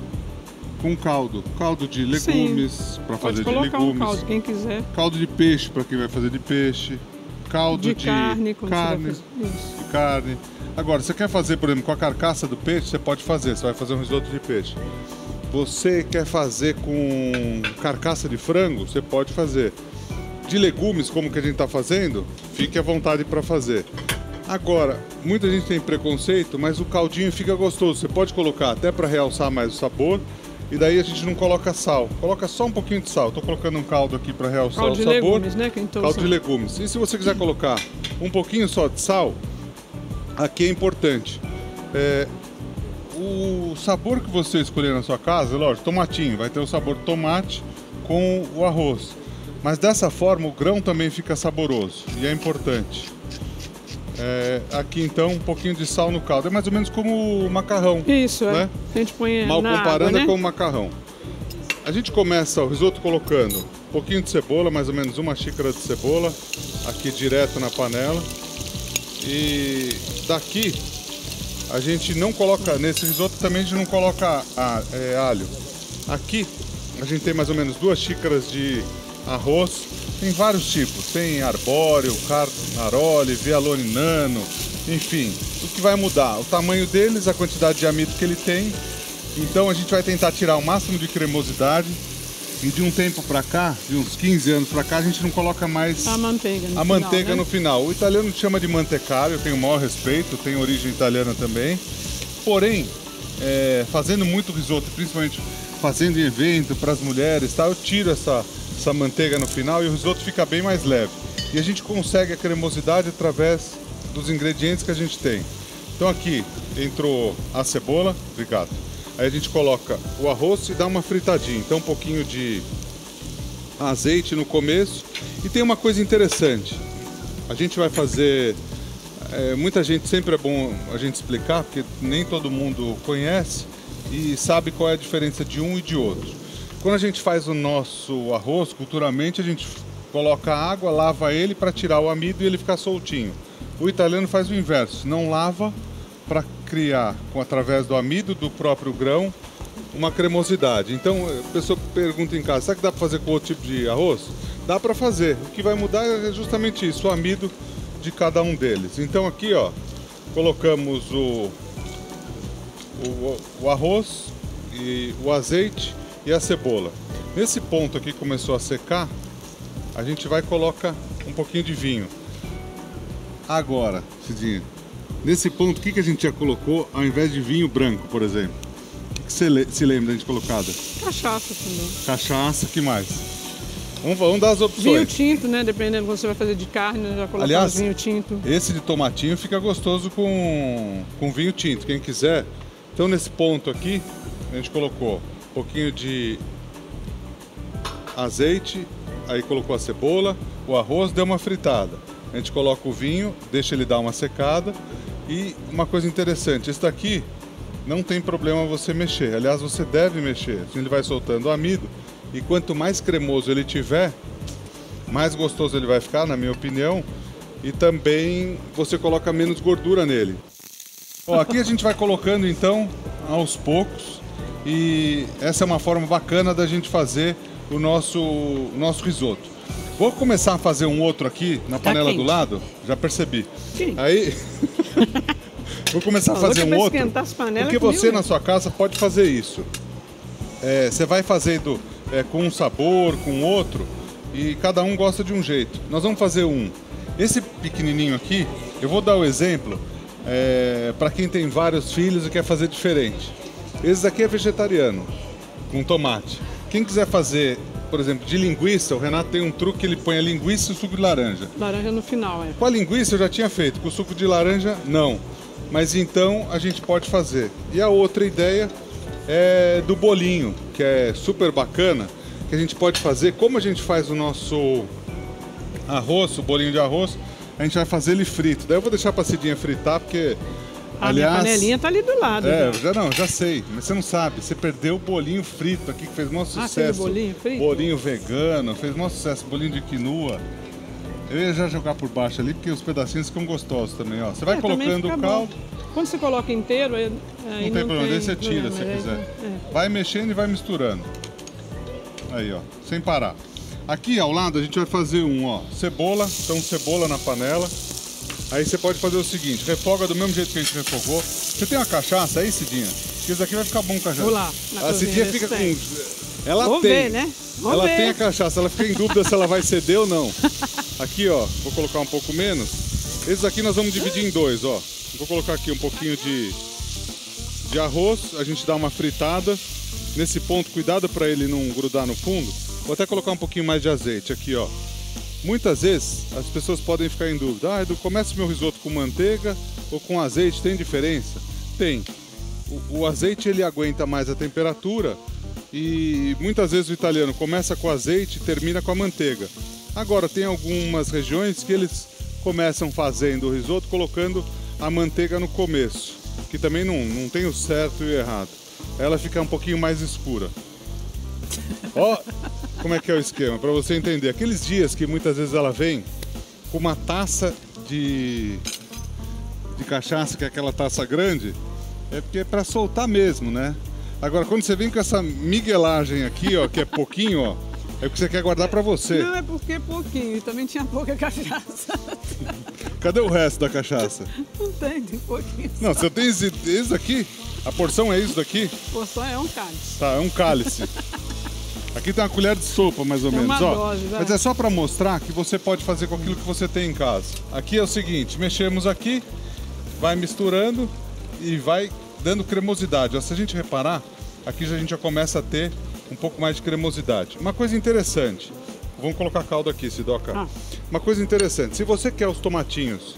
caldo de legumes, para fazer de legumes. Um caldo, quem quiser. Caldo de peixe para quem vai fazer de peixe. Caldo de carne. Agora, você quer fazer, por exemplo, com a carcaça do peixe, você pode fazer. Você vai fazer um risoto de peixe. Você quer fazer com carcaça de frango, você pode fazer. De legumes, como que a gente está fazendo, fique à vontade para fazer. Agora, muita gente tem preconceito, mas o caldinho fica gostoso. Você pode colocar até para realçar mais o sabor. E daí a gente não coloca sal. Coloca só um pouquinho de sal. Estou colocando um caldo aqui para realçar o sabor. Caldo de legumes, né? Caldo de legumes. E se você quiser colocar um pouquinho só de sal, aqui é importante. O sabor que você escolher na sua casa, lógico, tomatinho. Vai ter o sabor tomate com o arroz. Mas dessa forma o grão também fica saboroso. E é importante. Aqui então um pouquinho de sal no caldo. É mais ou menos como o macarrão. Isso, né? A gente põe mal na comparando água, né? com o macarrão. A gente começa o risoto colocando um pouquinho de cebola, mais ou menos uma xícara de cebola, aqui direto na panela. E daqui a gente não coloca, nesse risoto também a gente não coloca alho. Aqui a gente tem mais ou menos 2 xícaras de arroz. Tem vários tipos, tem arbóreo, carnaroli, vialone nano, enfim. O que vai mudar? O tamanho deles, a quantidade de amido que ele tem. Então a gente vai tentar tirar o máximo de cremosidade. E de um tempo pra cá, de uns 15 anos pra cá, a gente não coloca mais a manteiga no final. O italiano chama de mantecário, eu tenho o maior respeito, tem origem italiana também. Porém, fazendo muito risoto, principalmente fazendo em evento para as mulheres, eu tiro essa manteiga no final e o risoto fica bem mais leve. E a gente consegue a cremosidade através dos ingredientes que a gente tem. Então aqui entrou a cebola, obrigado. Aí a gente coloca o arroz e dá uma fritadinha. Então um pouquinho de azeite no começo. E tem uma coisa interessante. A gente vai fazer... muita gente, sempre é bom a gente explicar, porque nem todo mundo conhece e sabe qual é a diferença de um e de outro. Quando a gente faz o nosso arroz, culturalmente, a gente coloca água, lava ele para tirar o amido e ele ficar soltinho. O italiano faz o inverso, não lava para criar, através do amido do próprio grão, uma cremosidade. Então, a pessoa pergunta em casa, será que dá para fazer com outro tipo de arroz? Dá para fazer. O que vai mudar é justamente isso, o amido de cada um deles. Então aqui, ó, colocamos o arroz e o azeite e a cebola. Nesse ponto aqui começou a secar, a gente vai colocar um pouquinho de vinho. Agora, Cidinha, nesse ponto, o que a gente já colocou ao invés de vinho branco, por exemplo? O que você se lembra da gente colocada? Cachaça também. Cachaça, que mais? Vamos dar as opções. Vinho tinto, né? Dependendo do que você vai fazer de carne, já colocamos vinho tinto. Esse de tomatinho fica gostoso com vinho tinto, quem quiser. Então, nesse ponto aqui, a gente colocou um pouquinho de azeite, aí colocou a cebola, o arroz, deu uma fritada. A gente coloca o vinho, deixa ele dar uma secada. E uma coisa interessante, esse daqui não tem problema você mexer. Aliás, você deve mexer, assim ele vai soltando o amido. E quanto mais cremoso ele tiver, mais gostoso ele vai ficar, na minha opinião. E também você coloca menos gordura nele. Ó, aqui a gente vai colocando então aos poucos. E essa é uma forma bacana da gente fazer o nosso risoto. Vou começar a fazer um outro aqui na panela do lado. Já percebi. Sim. Aí vou começar a fazer um outro. Porque você na sua casa pode fazer isso. Você vai fazendo com um sabor, com outro, e cada um gosta de um jeito. Nós vamos fazer um. Esse pequenininho aqui, eu vou dar o exemplo para quem tem vários filhos e quer fazer diferente. Esse aqui é vegetariano, com tomate. Quem quiser fazer, por exemplo, de linguiça, o Renato tem um truque que ele põe a linguiça e o suco de laranja. Laranja no final, Com a linguiça eu já tinha feito, com o suco de laranja, não. Mas então a gente pode fazer. E a outra ideia é do bolinho, que é super bacana, que a gente pode fazer, como a gente faz o nosso arroz, o bolinho de arroz, a gente vai fazer ele frito. Daí eu vou deixar pra Cidinha fritar, porque... Aliás, minha panelinha tá ali do lado. Já sei, mas você não sabe. Você perdeu o bolinho frito aqui, que fez maior sucesso. Bolinho frito? Bolinho vegano, fez maior sucesso. Bolinho de quinoa. Eu ia já jogar por baixo ali, porque os pedacinhos ficam gostosos também, ó. Você vai colocando o caldo. Bom. Quando você coloca inteiro, aí não tem problema, daí você tira se quiser. Vai mexendo e vai misturando. Aí, ó, sem parar. Aqui ao lado a gente vai fazer cebola. Então, cebola na panela. Aí você pode fazer o seguinte, refoga do mesmo jeito que a gente refogou. Você tem uma cachaça aí, Cidinha? Porque isso aqui vai ficar bom com cachaça. Vou lá. A Cidinha fica com... Ela Vou tem. Ver, né? Ela tem a cachaça, ela fica em dúvida se ela vai ceder ou não. Aqui, ó, vou colocar um pouco menos. Esses aqui nós vamos dividir em dois, ó. Vou colocar aqui um pouquinho de arroz, a gente dá uma fritada. Nesse ponto, cuidado para ele não grudar no fundo. Vou até colocar um pouquinho mais de azeite aqui, ó. Muitas vezes as pessoas podem ficar em dúvida. Edu, começa o meu risoto com manteiga ou com azeite? Tem diferença? Tem. O azeite ele aguenta mais a temperatura e muitas vezes o italiano começa com azeite e termina com a manteiga. Agora tem algumas regiões que eles começam fazendo o risoto colocando a manteiga no começo, que também não tem o certo e o errado. Ela fica um pouquinho mais escura. Ó, como é que é o esquema? Para você entender, aqueles dias que muitas vezes ela vem com uma taça de cachaça, que é aquela taça grande, é porque é para soltar mesmo, né? Agora, quando você vem com essa miguelagem aqui, ó, que é pouquinho, ó, é porque você quer guardar para você. Não, é porque é pouquinho, também tinha pouca cachaça. Cadê o resto da cachaça? Não tem pouquinho. Não, se eu tenho esse aqui, a porção é isso daqui? A porção é um cálice. Tá, é um cálice. Aqui tem uma colher de sopa, mais ou menos, uma ó. Dose, mas é só para mostrar que você pode fazer com aquilo que você tem em casa. Aqui é o seguinte, mexemos aqui, vai misturando e vai dando cremosidade. Ó, se a gente reparar, aqui a gente já começa a ter um pouco mais de cremosidade. Uma coisa interessante, vamos colocar caldo aqui, Sidoca. Uma coisa interessante, se você quer os tomatinhos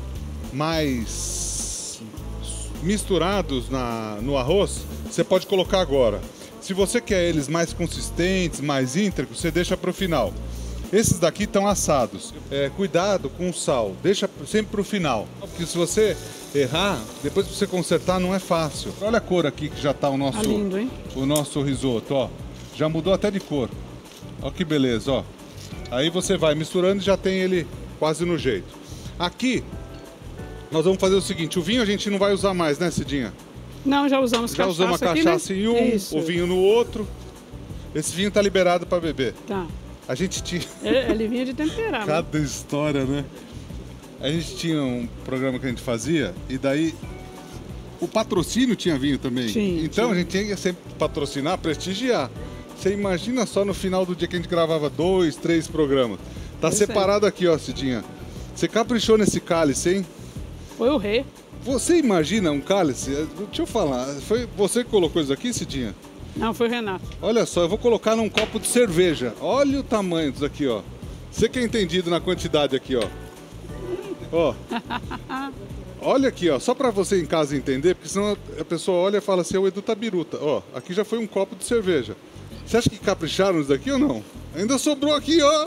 mais misturados no arroz, você pode colocar agora. Se você quer eles mais consistentes, mais íntegros, você deixa para o final. Esses daqui estão assados. Cuidado com o sal, deixa sempre para o final. Porque se você errar, depois de você consertar não é fácil. Olha a cor aqui que já está o nosso, lindo, hein? O nosso risoto, ó. Já mudou até de cor. Olha que beleza, ó. Aí você vai misturando e já tem ele quase no jeito. Aqui, nós vamos fazer o seguinte, o vinho a gente não vai usar mais, né, Cidinha? Não, já usamos cachaça. Já usamos a cachaça aqui, né? Em um, isso. O vinho no outro. Esse vinho tá liberado para beber. Tá. A gente tinha... Ele vinha de temperar. Cada história, né? A gente tinha um programa que a gente fazia e daí o patrocínio tinha vinho também. Então a gente tinha que sempre patrocinar, prestigiar. Você imagina só no final do dia que a gente gravava 2, 3 programas. Tá separado aqui, ó, Cidinha. Você caprichou nesse cálice, hein? Foi o rei. Você imagina um cálice? Deixa eu falar. Foi você que colocou isso aqui, Cidinha? Não, foi o Renato. Olha só, eu vou colocar num copo de cerveja. Olha o tamanho disso aqui, ó. Você que é entendido na quantidade aqui, ó. Ó. Olha aqui, ó. Só pra você em casa entender, porque senão a pessoa olha e fala assim, o Edu tá biruta. Ó, aqui já foi um copo de cerveja. Você acha que capricharam isso daqui ou não? Ainda sobrou aqui, ó.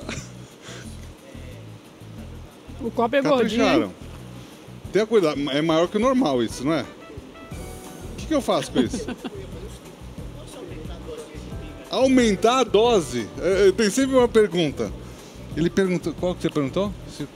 O copo é gordinho. Tenha cuidado, é maior que o normal isso, não é? O que eu faço com isso? Aumentar a dose? Tem sempre uma pergunta. Ele perguntou, qual que você perguntou?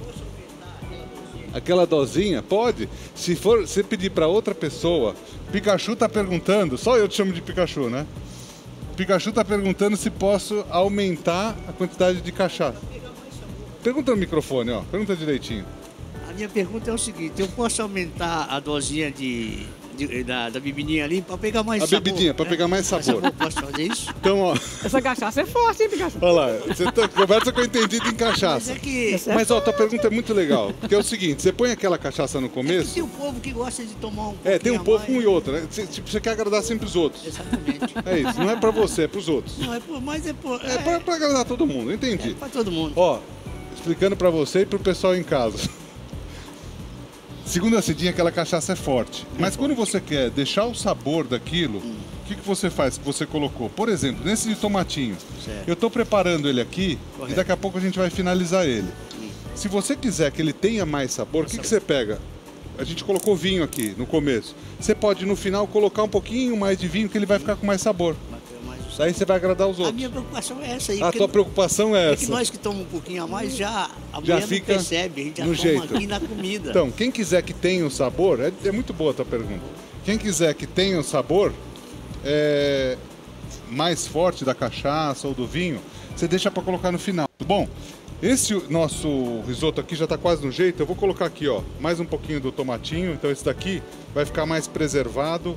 Aquela dosinha? Pode. Se for, você pedir para outra pessoa, Pikachu tá perguntando, só eu te chamo de Pikachu, né? Pikachu tá perguntando se posso aumentar a quantidade de cachaça. Pergunta no microfone, ó. Pergunta direitinho. A minha pergunta é o seguinte, eu posso aumentar a dosinha da bebidinha ali para pegar mais sabor? A bebidinha, para pegar mais sabor. Posso fazer isso? Então, ó. Essa cachaça é forte, hein, Pikachu? Olha lá, você conversa com o entendido em cachaça. Mas ó, tua pergunta é muito legal. Porque é o seguinte, você põe aquela cachaça no começo... tem um povo que gosta de tomar um pouquinho tem um povo um e outro, né? Você quer agradar sempre os outros. Exatamente. É isso, não é para você, é para os outros. Não, É para agradar todo mundo, entendi. É para todo mundo. Ó, explicando para você e para o pessoal em casa. Segundo a Cidinha, aquela cachaça é forte. Mas quando você quer deixar o sabor daquilo, o que você faz que você colocou? Por exemplo, nesse de tomatinho. Certo. Eu estou preparando ele aqui e daqui a pouco a gente vai finalizar ele. Se você quiser que ele tenha mais sabor, o que você pega? A gente colocou vinho aqui no começo. Você pode no final colocar um pouquinho mais de vinho que ele vai ficar com mais sabor. Daí você vai agradar os outros. A minha preocupação é essa aí. A tua preocupação é essa. É que nós que tomamos um pouquinho a mais, a mulher não percebe, a gente já no toma jeito. aqui na comida. Então, quem quiser que tenha o sabor, é muito boa a tua pergunta. Quem quiser que tenha o sabor mais forte da cachaça ou do vinho, você deixa para colocar no final. Bom, esse nosso risoto aqui já está quase no jeito. Eu vou colocar aqui, ó, mais um pouquinho do tomatinho. Então esse daqui vai ficar mais preservado,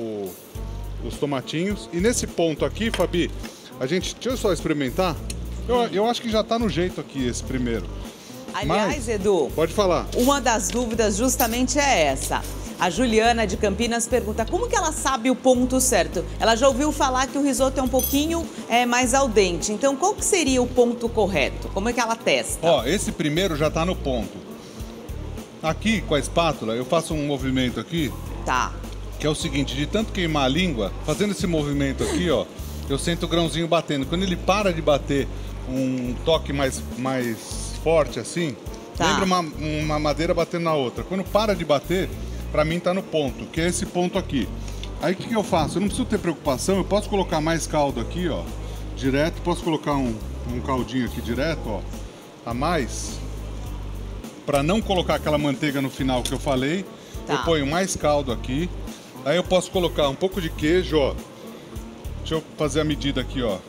os tomatinhos. E nesse ponto aqui, Fabi, deixa eu só experimentar. Eu acho que já tá no jeito aqui esse primeiro. Aliás, Edu, pode falar. Uma das dúvidas justamente é essa. A Juliana de Campinas pergunta como que ela sabe o ponto certo. Ela já ouviu falar que o risoto é um pouquinho mais al dente. Então, qual que seria o ponto correto? Como é que ela testa? Ó, esse primeiro já tá no ponto. Aqui, com a espátula, eu faço um movimento aqui. Tá. Que é o seguinte, de tanto queimar a língua, fazendo esse movimento aqui, ó, eu sinto o grãozinho batendo. Quando ele para de bater um toque mais forte assim, lembra uma madeira batendo na outra. Quando para de bater, pra mim tá no ponto, que é esse ponto aqui. Aí o que eu faço? Eu não preciso ter preocupação, eu posso colocar mais caldo aqui, ó, direto. Posso colocar um caldinho aqui direto, ó, a mais. Pra não colocar aquela manteiga no final que eu falei, eu ponho mais caldo aqui. Aí eu posso colocar um pouco de queijo, ó. Deixa eu fazer a medida aqui, ó.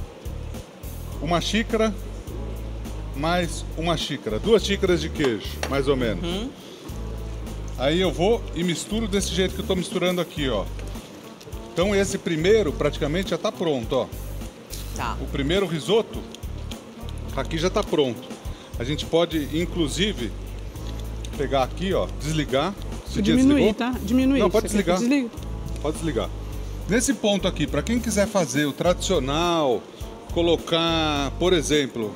Uma xícara, mais uma xícara. 2 xícaras de queijo, mais ou menos. Aí eu vou e misturo desse jeito que eu tô misturando aqui, ó. Então esse primeiro praticamente já tá pronto, ó. Tá. O primeiro risoto aqui já tá pronto. A gente pode, inclusive, pegar aqui, ó, desligar. Diminuir, tá? Diminuir. Não, pode desligar. Pode desligar. Nesse ponto aqui, para quem quiser fazer o tradicional, colocar, por exemplo,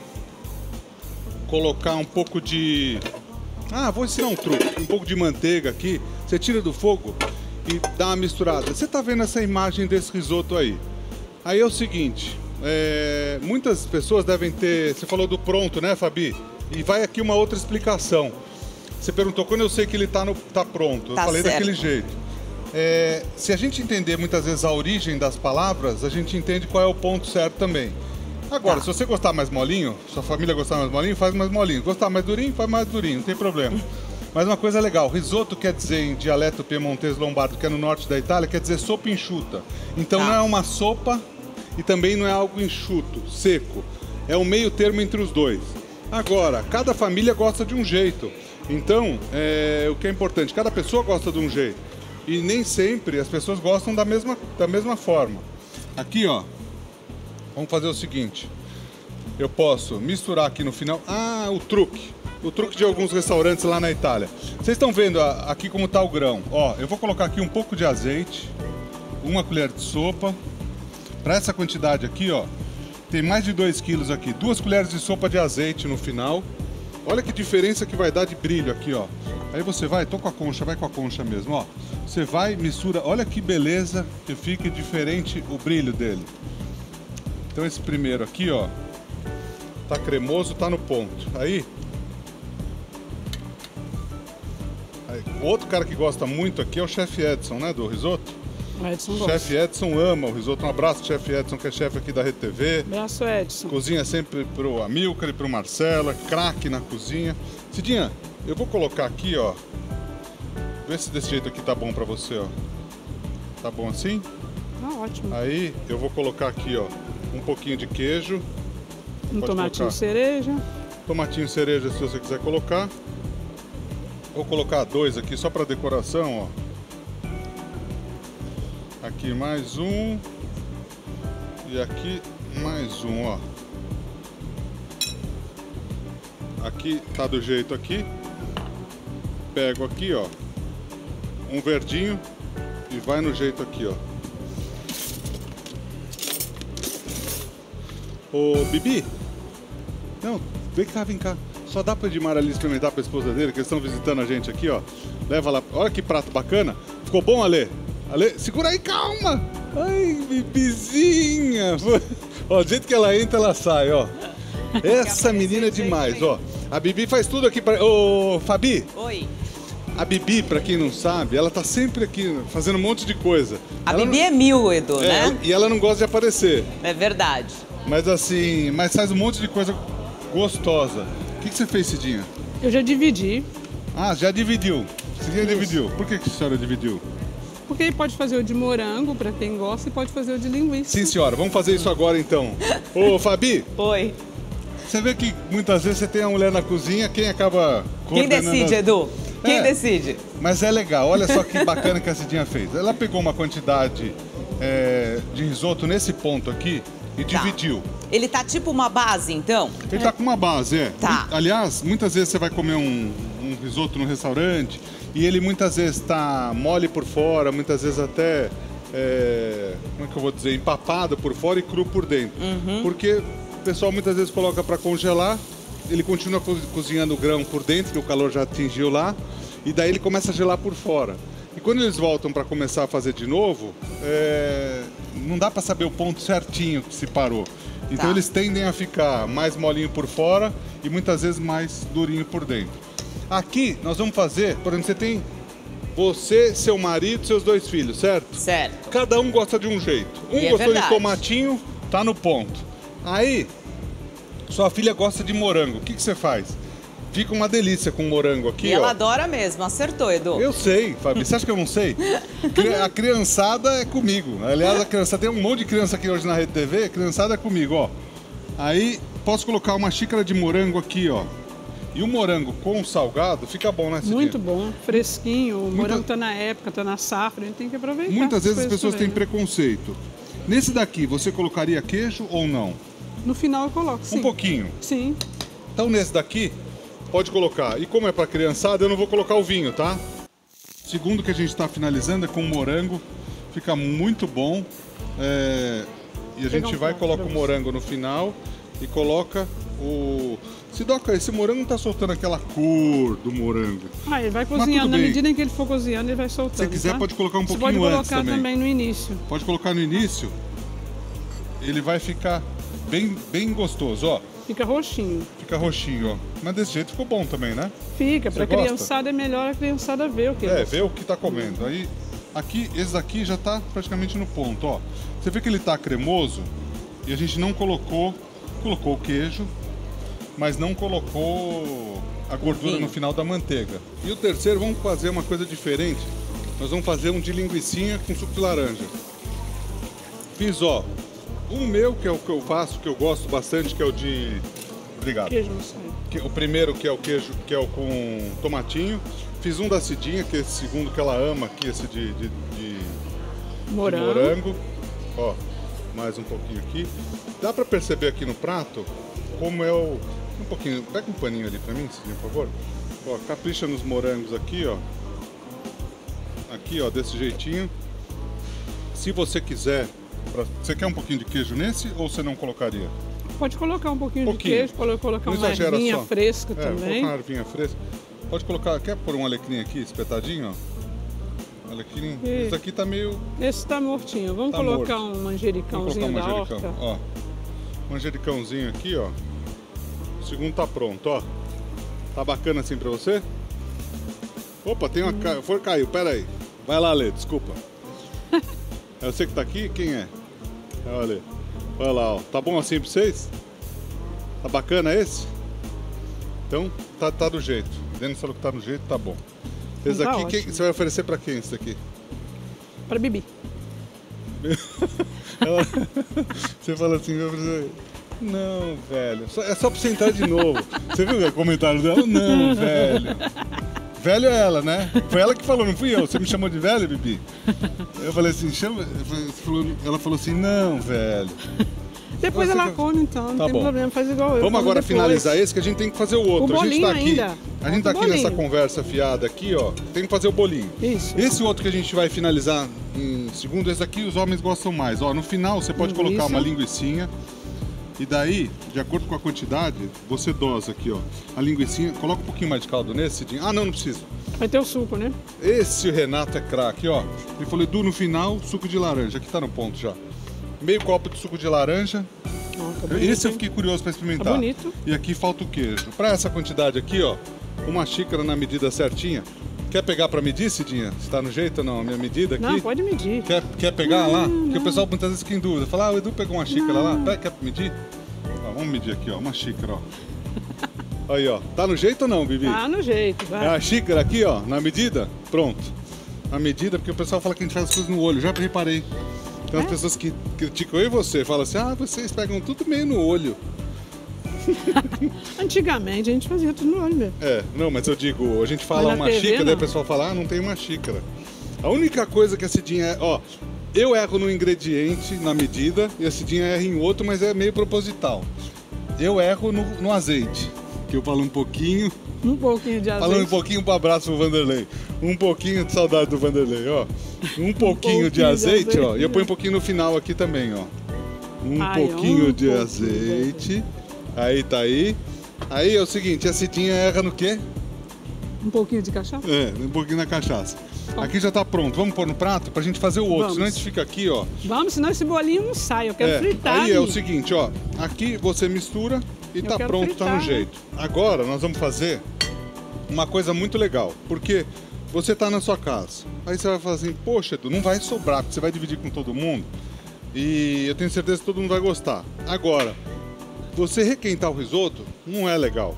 colocar um pouco de... vou ensinar um truque. Um pouco de manteiga aqui, você tira do fogo e dá uma misturada. Você tá vendo essa imagem desse risoto aí? Aí é o seguinte, muitas pessoas devem ter... Você falou do pronto, né, Fabi? E vai aqui uma outra explicação. Você perguntou quando eu sei que ele tá pronto. Eu falei certo. Daquele jeito. Se a gente entender muitas vezes a origem das palavras, a gente entende qual é o ponto certo também. Agora, se você gostar mais molinho, sua família gostar mais molinho, faz mais molinho. Gostar mais durinho, faz mais durinho, não tem problema. Mas uma coisa legal, risoto quer dizer em dialeto piemontês lombardo, que é no norte da Itália, quer dizer sopa enxuta. Então não é uma sopa e também não é algo enxuto, seco. É um meio termo entre os dois. Agora, cada família gosta de um jeito. Então, o que é importante, cada pessoa gosta de um jeito. E nem sempre as pessoas gostam da mesma forma. Aqui, ó, vamos fazer o seguinte. Eu posso misturar aqui no final. O truque. o truque de alguns restaurantes lá na Itália. Vocês estão vendo aqui como tá o grão. Ó, eu vou colocar aqui um pouco de azeite, 1 colher de sopa. Para essa quantidade aqui, ó, tem mais de 2 quilos aqui. 2 colheres de sopa de azeite no final. Olha que diferença que vai dar de brilho aqui, ó. Aí você vai, tô com a concha, vai com a concha mesmo, ó. Você vai, mistura, olha que beleza que fica diferente o brilho dele. Então esse primeiro aqui, ó, tá cremoso, tá no ponto. Aí, o outro cara que gosta muito aqui é o chefe Edson, né, do risoto. O chefe Edson ama o risoto. Um abraço, chefe Edson, que é chefe aqui da Rede TV. Abraço, Edson. Cozinha sempre pro Amilcar e pro Marcelo, é craque na cozinha. Cidinha, eu vou colocar aqui, ó. Vê se desse jeito aqui tá bom pra você, ó. Tá bom assim? Tá ótimo. Aí eu vou colocar aqui, ó, um pouquinho de queijo. Um tomatinho cereja. Tomatinho cereja, se você quiser colocar. Vou colocar 2 aqui só pra decoração, ó. Aqui mais um. E aqui mais um, ó. Aqui tá do jeito aqui. Pego aqui, ó, um verdinho e vai no jeito aqui, ó. Ô, Bibi. Não, vem cá, vem cá. Só dá pra Edmar ali experimentar pra esposa dele, que eles estão visitando a gente aqui, ó. Leva lá. Olha que prato bacana. Ficou bom, Ale? Ale, segura aí, calma. Ai, Bibizinha. Ó, do jeito que ela entra, ela sai, ó. Essa menina é demais, ó. A Bibi faz tudo aqui pra... Ô, Fabi. Oi. A Bibi, pra quem não sabe, ela tá sempre aqui fazendo um monte de coisa. A Bibi é 1000, Edu, né? E ela não gosta de aparecer. É verdade. Mas assim, faz um monte de coisa gostosa. O que você fez, Cidinha? Eu já dividi. Ah, já dividiu. Cidinha dividiu. Por que a senhora dividiu? Porque pode fazer o de morango, pra quem gosta, e pode fazer o de linguiça. Sim, senhora. Vamos fazer isso agora, então. Ô, Fabi. Oi. Você vê que muitas vezes você tem uma mulher na cozinha, quem acaba coordenando... Quem decide, Edu? Quem decide? Mas é legal. Olha só que bacana que a Cidinha fez. Ela pegou uma quantidade de risoto nesse ponto aqui e dividiu. Ele tá tipo uma base, então? Ele tá com uma base, é. Tá. Aliás, muitas vezes você vai comer um risoto no restaurante e ele muitas vezes tá mole por fora, muitas vezes até, como é que eu vou dizer, empapado por fora e cru por dentro. Porque o pessoal muitas vezes coloca para congelar, ele continua cozinhando o grão por dentro, que o calor já atingiu lá, e daí ele começa a gelar por fora. E quando eles voltam para começar a fazer de novo, não dá para saber o ponto certinho que se parou. Então eles tendem a ficar mais molinho por fora e muitas vezes mais durinho por dentro. Aqui nós vamos fazer, por exemplo, você tem você, seu marido, seus 2 filhos, certo? Certo. Cada um gosta de um jeito. Um gostou de tomatinho, tá no ponto. Aí, sua filha gosta de morango. O que você faz? Fica uma delícia com morango aqui, E ela adora mesmo. Acertou, Edu. Eu sei, Fabi. Você acha que eu não sei? A criançada é comigo. Aliás, a criançada tem um monte de criança aqui hoje na Rede TV. A criançada é comigo, ó. Aí, posso colocar uma xícara de morango aqui, ó. E o morango com salgado fica bom, né, Cidinha? Muito bom, fresquinho. O morango tá na época, tá na safra, a gente tem que aproveitar. Muitas vezes as pessoas têm né? preconceito. Nesse daqui, você colocaria queijo ou não? No final eu coloco, sim. Um pouquinho? Sim. Então nesse daqui, pode colocar. E como é para criançada, eu não vou colocar o vinho, tá? Segundo que a gente está finalizando é com morango. Fica muito bom. E a gente vai, coloca o morango no final e coloca o... Sidoca, esse morango não tá soltando aquela cor do morango. Ele vai cozinhando. Na medida em que ele for cozinhando, ele vai soltando. Se quiser, pode colocar um pouquinho antes também. Você pode colocar também no início. Pode colocar no início. Ele vai ficar bem gostoso, ó. Fica roxinho. Fica roxinho, ó. Mas desse jeito ficou bom também, né? Fica. Pra criançada é melhor a criançada ver o que ver o que tá comendo. Aí, aqui, esse daqui já tá praticamente no ponto, ó. Você vê que ele tá cremoso e a gente não colocou o queijo, mas não colocou a gordura no final da manteiga. E o terceiro, vamos fazer uma coisa diferente. Nós vamos fazer um de linguicinha com suco de laranja. Fiz, ó, um meu, que é o que eu faço, que eu gosto bastante, que é o de... Obrigado. Queijo, o primeiro, que é o queijo, que é o com tomatinho. Fiz um da Cidinha, que é esse segundo que ela ama aqui, esse de morango. Ó, mais um pouquinho aqui. Dá pra perceber aqui no prato como é Um pouquinho. Pega um paninho ali pra mim, Cidinha, por favor. Ó, capricha nos morangos aqui, ó. Aqui, ó, desse jeitinho. Se você quiser, você quer um pouquinho de queijo nesse ou você não colocaria? Pode colocar um pouquinho de queijo, pode colocar uma ervinha fresca também. Vou colocar uma ervinha fresca. Pode colocar, quer pôr um alecrim aqui, espetadinho, ó? Alecrim, esse aqui tá meio... Esse tá mortinho, vamos colocar um manjericãozinho da horta. Ó, manjericãozinho aqui, ó. O segundo tá pronto, ó. Tá bacana assim pra você? Opa, tem uma... caiu, pera aí. Vai lá, Lê, desculpa. É você que tá aqui? Quem é? Olha, olha lá, ó. Tá bom assim pra vocês? Tá bacana esse? Então, tá do jeito. Denis falou que tá do jeito, tá bom. Esse aqui, você vai oferecer pra quem esse daqui? Pra Bibi. Você fala assim, vai oferecer... Não, velho. É só pra você entrar de novo. Você viu o comentário dela? Não, velho. Velho é ela, né? Foi ela que falou, não fui eu. Você me chamou de velho, Bibi? Eu falei assim, ela falou assim, não, velho. Depois ela come, então, não tem problema, faz igual eu. Vamos agora finalizar esse, que a gente tem que fazer o outro. O a gente tá aqui, ainda. A gente tá aqui nessa conversa fiada aqui, ó. Tem que fazer o bolinho. Isso. Esse outro que a gente vai finalizar em segundo, esse aqui os homens gostam mais. Ó, no final você pode colocar uma linguicinha. E daí, de acordo com a quantidade, você dosa aqui, ó. A linguicinha, coloca um pouquinho mais de caldo nesse, Cidinho. Ah, não precisa. Vai ter o suco, né? Esse Renato é craque, ó. Ele falou, Edu, no final, suco de laranja. Aqui tá no ponto já. Meio copo de suco de laranja. Tá bonito, esse eu fiquei curioso para experimentar. Tá bonito. E aqui falta o queijo. Para essa quantidade aqui, ó, uma xícara na medida certinha. Quer pegar para medir, Cidinha? Se tá no jeito ou não? A minha medida aqui? Não, pode medir. Quer pegar lá? Porque o pessoal muitas vezes fica em dúvida. Fala, o Edu pegou uma xícara lá. Quer medir? Ó, vamos medir aqui, ó. Uma xícara, ó. Aí, ó. Tá no jeito ou não, Bibi? Tá no jeito, vai. É a xícara aqui, ó, na medida? Pronto. Na medida, porque o pessoal fala que a gente faz as coisas no olho. Já reparei. Tem as pessoas que criticam eu e você. Falam assim, vocês pegam tudo meio no olho. Antigamente a gente fazia tudo no olho mesmo. Não, mas eu digo, a gente fala uma xícara, daí o pessoal fala, não tem uma xícara. A única coisa que a Cidinha é, ó, eu erro no ingrediente, na medida, e a Cidinha erra em outro, mas é meio proposital. Eu erro no azeite, que eu falo um pouquinho. Um pouquinho de azeite. Falando um pouquinho para abraço pro Vanderlei. Um pouquinho de saudade do Vanderlei, ó. Um pouquinho de azeite, ó. E eu ponho um pouquinho no final aqui também, ó. Um pouquinho de azeite. Aí tá aí. Aí é o seguinte, a Cidinha erra no quê? Um pouquinho de cachaça? Um pouquinho na cachaça. Aqui já tá pronto. Vamos pôr no prato pra gente fazer o outro. Vamos. Senão a gente fica aqui, ó. Vamos, senão esse bolinho não sai. Eu quero fritar. Aí é o seguinte, ó. Aqui você mistura e tá pronto, fritar, tá no jeito. Agora nós vamos fazer uma coisa muito legal. Porque você tá na sua casa. Aí você vai falar assim, poxa, Edu, não vai sobrar, porque você vai dividir com todo mundo. E eu tenho certeza que todo mundo vai gostar. Agora, você requentar o risoto não é legal.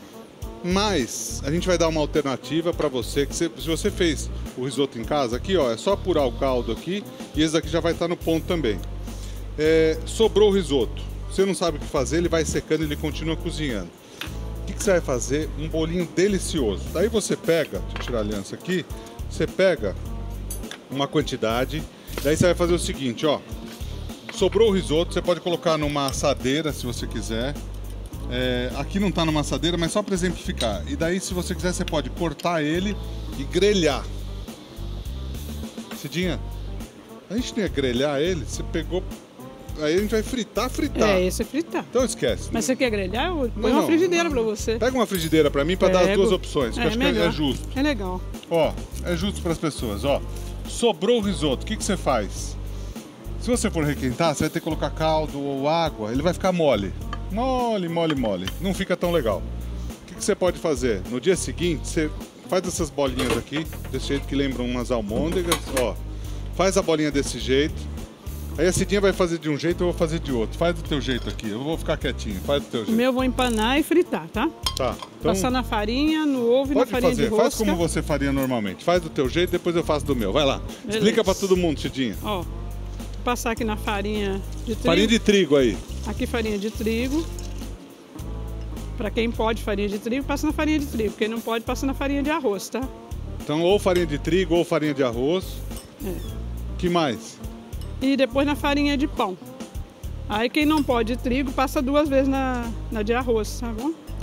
Mas a gente vai dar uma alternativa para você, que se você fez o risoto em casa, aqui ó, é só apurar o caldo aqui e esse aqui já vai estar no ponto também. Sobrou o risoto, você não sabe o que fazer, ele vai secando, ele continua cozinhando. O que você vai fazer? Um bolinho delicioso. Daí você pega, deixa eu tirar a aliança aqui, você pega uma quantidade, daí você vai fazer o seguinte, ó. Sobrou o risoto, você pode colocar numa assadeira se você quiser. Aqui não está numa assadeira, mas só para exemplificar. E daí, se você quiser, você pode cortar ele e grelhar. Cidinha, a gente não ia grelhar ele, você pegou... Aí a gente vai fritar. Esse é fritar. Então esquece. Mas você quer grelhar? Eu ponho uma frigideira para você. Pega uma frigideira para mim para dar as duas opções, que eu acho que é justo. É legal. Ó, é justo para as pessoas, ó. Sobrou o risoto, o que você faz? Se você for requentar, você vai ter que colocar caldo ou água, ele vai ficar mole. Mole. Não fica tão legal. O que você pode fazer? No dia seguinte, você faz essas bolinhas aqui, desse jeito que lembram umas almôndegas, ó. Faz a bolinha desse jeito. Aí a Cidinha vai fazer de um jeito, eu vou fazer de outro. Faz do teu jeito aqui, eu vou ficar quietinho. Faz do teu jeito. O meu eu vou empanar e fritar, tá? Tá. Então, passar na farinha, no ovo e na farinha de rosca. Faz como você faria normalmente. Faz do teu jeito, depois eu faço do meu. Vai lá. Beleza. Explica pra todo mundo, Cidinha. Ó, passar aqui na farinha de trigo. Farinha de trigo aí. Aqui farinha de trigo. Pra quem pode farinha de trigo, passa na farinha de trigo. Quem não pode, passa na farinha de arroz, tá? Então, ou farinha de trigo ou farinha de arroz. Que mais? E depois na farinha de pão. Aí quem não pode de trigo, passa 2 vezes na de arroz, tá bom?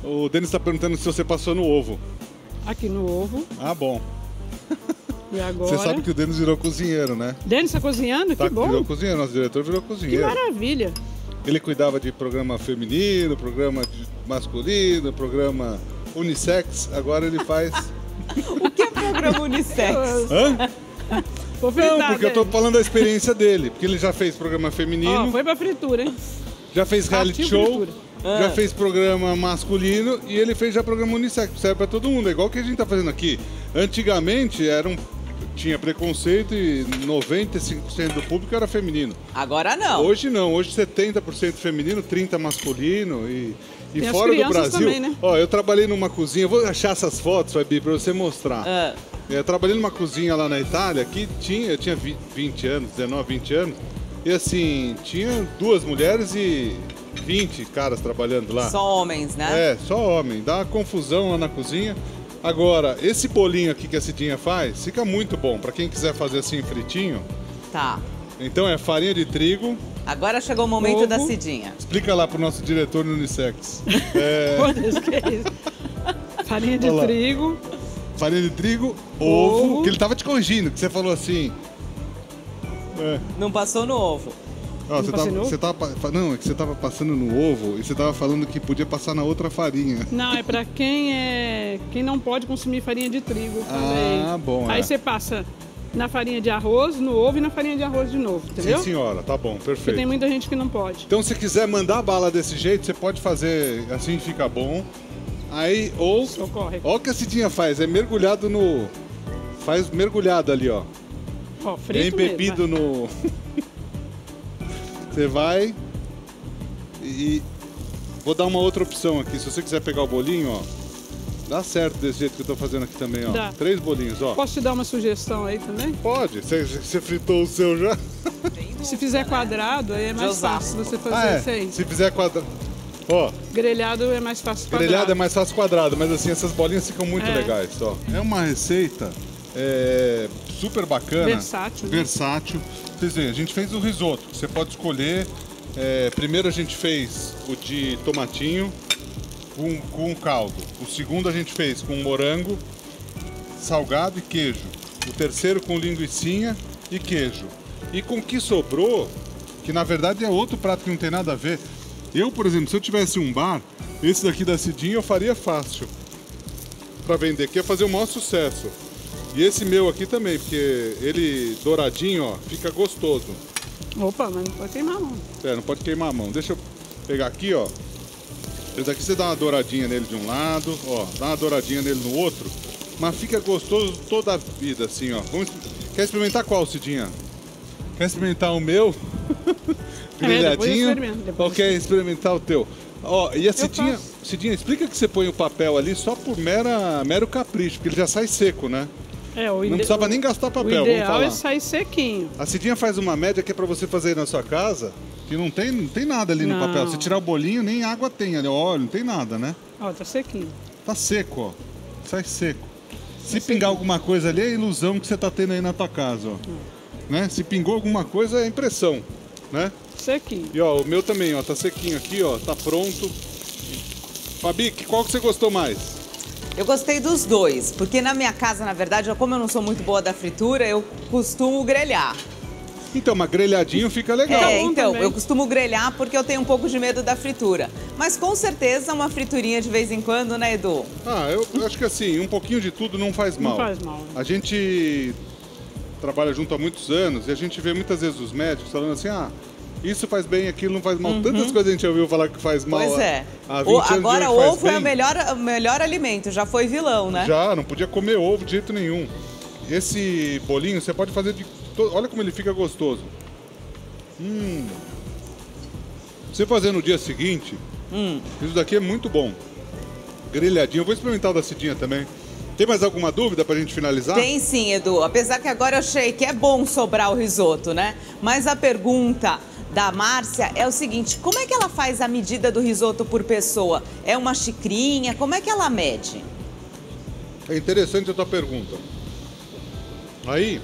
O Denis está perguntando se você passou no ovo. Aqui no ovo. Ah, bom. E agora? Você sabe que o Denis virou cozinheiro, né? Denis está cozinhando? Que bom. Virou cozinheiro, nosso diretor virou Que cozinheiro. maravilha. Ele cuidava de programa feminino, programa masculino, programa unissex. Agora ele faz... O que é programa unissex? Hã? Vou fritar, Não, porque eu tô falando da experiência dele. Porque ele já fez programa feminino, Ó, foi pra fritura, hein? já fez reality Partiu show, fritura. já fez programa masculino e ele fez já programa unissex. Serve pra todo mundo, é igual o que a gente tá fazendo aqui. Antigamente tinha preconceito e 95% do público era feminino. Agora não. Hoje não, hoje 70% feminino, 30% masculino e Tem as fora do crianças Brasil. também, né? Ó, eu trabalhei numa cozinha, eu vou achar essas fotos, Fabi, pra você mostrar. Ah. Eu trabalhei numa cozinha lá na Itália que eu tinha 20 anos, 19, 20 anos, e assim, tinha 2 mulheres e 20 caras trabalhando lá. Só homens, né? É, só homem, dá uma confusão lá na cozinha. Agora, esse bolinho aqui que a Cidinha faz, fica muito bom, pra quem quiser fazer assim fritinho. Tá. Então é farinha de trigo. Agora chegou o momento Ovo. da Cidinha. Explica lá pro nosso diretor no Unissex. Meu Deus, que é isso? Farinha de Olha lá. trigo. Farinha de trigo, ovo, Ovo. que ele tava te corrigindo, que você falou assim. Não passou no ovo. Ó, passei não, é que você tava passando no ovo e você tava falando que podia passar na outra farinha. Não, é pra quem não pode consumir farinha de trigo. eu falei. Ah, bom, Aí é. você passa na farinha de arroz, no ovo e na farinha de arroz de novo, entendeu? Sim, senhora, tá bom, Porque perfeito. tem muita gente que não pode. Então, se quiser mandar bala desse jeito, você pode fazer assim, fica bom. Aí, ou. Socorre. Ó o que a Cidinha faz, é mergulhado no. Faz mergulhado ali, ó. Ó, É frito embebido mesmo, no. Você vai e. Vou dar uma outra opção aqui. Se você quiser pegar o bolinho, ó. Dá certo desse jeito que eu tô fazendo aqui também, ó. Dá. 3 bolinhos, ó. Posso te dar uma sugestão aí também? Pode. Você fritou o seu já? Se fizer quadrado, aí é mais Osasco. fácil você fazer isso aí. Se fizer quadrado. Ó, Grelhado é mais fácil quadrado. grelhado é mais fácil quadrado, mas assim, essas bolinhas ficam muito É. legais, ó. É uma receita super bacana. Versátil, né? Versátil. Vocês veem, a gente fez o risoto, que você pode escolher. Primeiro a gente fez o de tomatinho com caldo. O segundo a gente fez com morango, salgado e queijo. O terceiro com linguicinha e queijo. E com o que sobrou, que na verdade é outro prato que não tem nada a ver. Eu, por exemplo, se eu tivesse um bar, esse daqui da Cidinha eu faria fácil para vender, que ia fazer o maior sucesso. E esse meu aqui também, porque ele douradinho, ó, fica gostoso. Opa, mas não pode queimar a mão. Não pode queimar a mão. Deixa eu pegar aqui, ó. Esse daqui você dá uma douradinha nele de um lado, ó, dá uma douradinha nele no outro, mas fica gostoso toda a vida, assim, ó. Quer experimentar qual, Cidinha? Quer experimentar o meu? Grelhadinho? Ou quer experimentar o teu? Ó, e a Cidinha, explica que você põe o papel ali só por mero capricho, porque ele já sai seco, né? Não precisava nem gastar papel, O vamos ideal falar. é sair sequinho. A Cidinha faz uma média que é pra você fazer aí na sua casa, que não tem nada ali no Não. papel. Você tirar o bolinho, nem água tem ali, óleo, não tem nada, né? Ó, tá sequinho. Tá seco, ó. Sai seco. Se pingar alguma coisa ali, é a ilusão que você tá tendo aí na tua casa, ó. Né? Se pingou alguma coisa, é impressão, né? Sequinho. E ó, o meu também, ó, tá sequinho aqui, ó, tá pronto. Fabi, qual que você gostou mais? Eu gostei dos dois, porque na minha casa, na verdade, como eu não sou muito boa da fritura, eu costumo grelhar. Então, mas grelhadinho fica legal. Então, também. eu costumo grelhar porque eu tenho um pouco de medo da fritura. Mas com certeza uma friturinha de vez em quando, né, Edu? Eu acho que assim, um pouquinho de tudo não faz mal. Não faz mal. A gente trabalha junto há muitos anos e a gente vê muitas vezes os médicos falando assim, isso faz bem, aquilo não faz mal. Tantas coisas a gente ouviu falar que faz mal. Pois é. Há 20 anos Agora, que faz ovo é bem. o melhor alimento, já foi vilão, né? Já, não podia comer ovo de jeito nenhum. Esse bolinho você pode fazer de... Olha como ele fica gostoso. Você fazer no dia seguinte, isso daqui é muito bom. Grelhadinho. Eu vou experimentar o da Cidinha também. Tem mais alguma dúvida pra gente finalizar? Tem sim, Edu. Apesar que agora eu achei que é bom sobrar o risoto, né? Mas a pergunta da Márcia é o seguinte: como é que ela faz a medida do risoto por pessoa? É uma xicrinha? Como é que ela mede? É interessante a tua pergunta. Aí,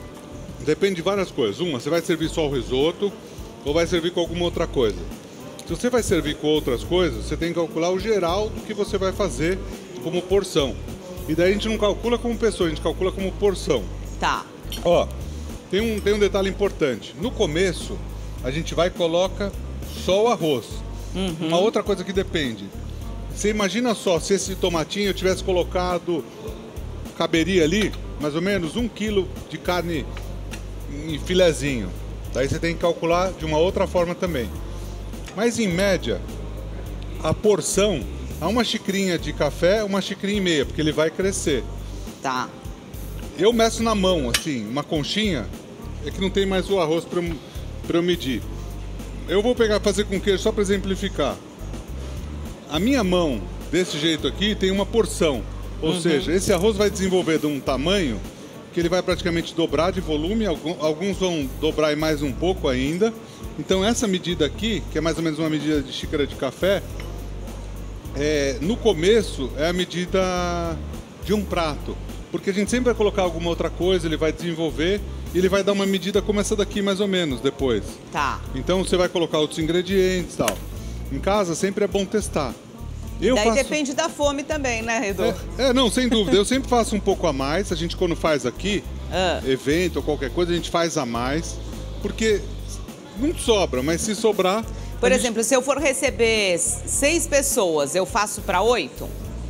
depende de várias coisas. Uma, você vai servir só o risoto ou vai servir com alguma outra coisa. Se Se você vai servir com outras coisas, você tem que calcular o geral do que você vai fazer como porção. E daí a gente não calcula como pessoa, a gente calcula como porção. Tá. Ó, tem um detalhe importante. No começo, a gente vai e coloca só o arroz. Uma outra coisa que depende. Você imagina só, se esse tomatinho eu tivesse colocado, caberia ali, mais ou menos 1 quilo de carne em filezinho. Daí você tem que calcular de uma outra forma também. Mas em média, a porção, há uma xicrinha de café, 1,5 xicrinhas, porque ele vai crescer. Tá. Eu meço na mão, assim, uma conchinha, é que não tem mais o arroz para eu medir. Eu vou fazer com queijo só para exemplificar. A minha mão, desse jeito aqui, tem uma porção. Ou seja, esse arroz vai desenvolver de um tamanho que ele vai praticamente dobrar de volume, alguns vão dobrar e mais um pouco ainda. Então essa medida aqui, que é mais ou menos uma medida de xícara de café, no começo é a medida de um prato. Porque a gente sempre vai colocar alguma outra coisa, ele vai desenvolver e ele vai dar uma medida como essa daqui mais ou menos depois. Tá. Então você vai colocar outros ingredientes e tal. Em casa sempre é bom testar. Daí depende da fome também, né, Edu? Não, sem dúvida. Eu sempre faço um pouco a mais. A gente quando faz aqui, evento ou qualquer coisa, a gente faz a mais. Porque não sobra, mas se sobrar... Por exemplo, se eu for receber 6 pessoas, eu faço para 8?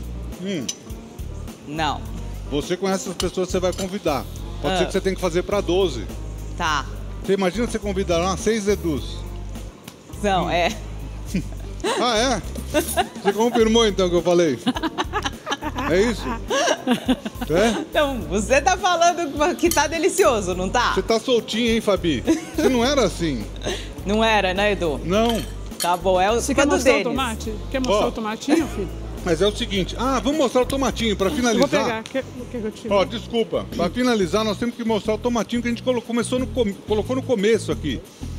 Não. Você conhece as pessoas que você vai convidar. Pode ser que você tenha que fazer para 12. Tá. Você imagina você convidar lá 6 Edus. Não, Ah, é? Você confirmou então o que eu falei? É isso? Então, você tá falando que tá delicioso, não tá? Você tá soltinho, hein, Fabi? Você não era assim. Não era, né, Edu? Não. Tá bom, você quer mostrar o tomate? Quer mostrar o tomatinho, filho? Mas é o seguinte, vamos mostrar o tomatinho para finalizar. Eu vou pegar, quer que eu tire? Desculpa, para finalizar nós temos que mostrar o tomatinho que a gente colocou no começo aqui.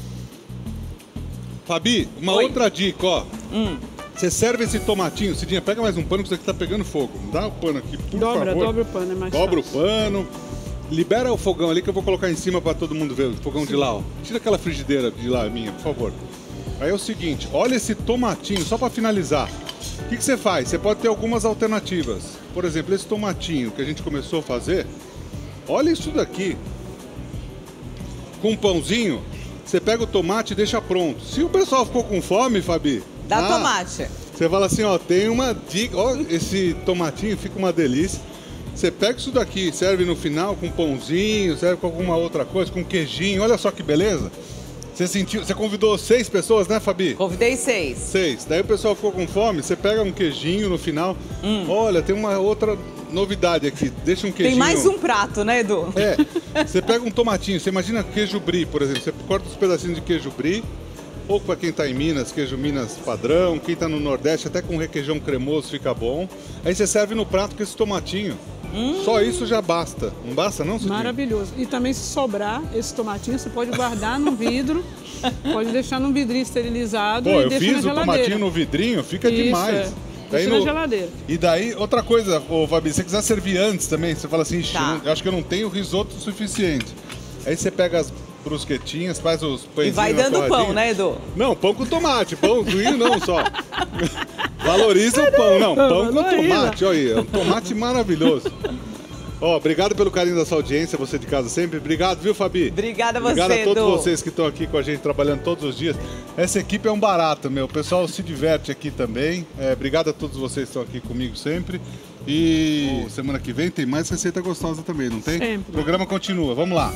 Fabi, uma outra dica, ó. Você serve esse tomatinho, Cidinha, pega mais um pano que isso aqui tá pegando fogo. Dá o pano aqui, por favor. Dobra o pano, é mais Dobra fácil. o pano. Libera o fogão ali que eu vou colocar em cima para todo mundo ver, o fogão de lá, ó. Tira aquela frigideira de lá minha, por favor. Aí é o seguinte, olha esse tomatinho, só para finalizar. O que você faz? Você pode ter algumas alternativas. Por exemplo, esse tomatinho que a gente começou a fazer. Olha isso daqui. Com um pãozinho, você pega o tomate e deixa pronto. Se o pessoal ficou com fome, Fabi... Dá tomate. Você fala assim, ó, tem uma dica. Ó, esse tomatinho fica uma delícia. Você pega isso daqui, serve no final com pãozinho, serve com alguma outra coisa, com queijinho. Olha só que beleza. Você convidou 6 pessoas, né, Fabi? Convidei 6. 6. Daí o pessoal ficou com fome, você pega um queijinho no final. Olha, tem uma outra novidade aqui. Deixa um queijinho. Tem mais um prato, né, Edu? Você pega um tomatinho, você imagina queijo brie, por exemplo. Você corta os pedacinhos de queijo brie. Ou para quem está em Minas, queijo Minas padrão. Quem está no Nordeste, até com requeijão cremoso fica bom. Aí você serve no prato com esse tomatinho. Só isso já basta. Não basta não, Cidinha? Maravilhoso. E também se sobrar esse tomatinho, você pode guardar no vidro, pode deixar num vidrinho esterilizado e deixa na geladeira. Eu fiz o tomatinho no vidrinho, fica demais. Deixa na geladeira. E daí, outra coisa, Fabi, se você quiser servir antes também, você fala assim, eu acho que eu não tenho risoto suficiente. Aí você pega as brusquetinhas, faz os pãezinhos. E vai dando pão, né, Edu? Não, pão com tomate, pãozinho não só. Valoriza o pão, não, pão com tomate, olha aí, é um tomate maravilhoso. Obrigado pelo carinho da sua audiência, você de casa sempre. Obrigado, viu, Fabi? Obrigada a você, Obrigado a todos Edu. vocês que estão aqui com a gente, trabalhando todos os dias. Essa equipe é um barato, meu. O pessoal se diverte aqui também. Obrigado a todos vocês que estão aqui comigo sempre. E semana que vem tem mais receita gostosa também, não tem? Sempre. O programa continua, vamos lá.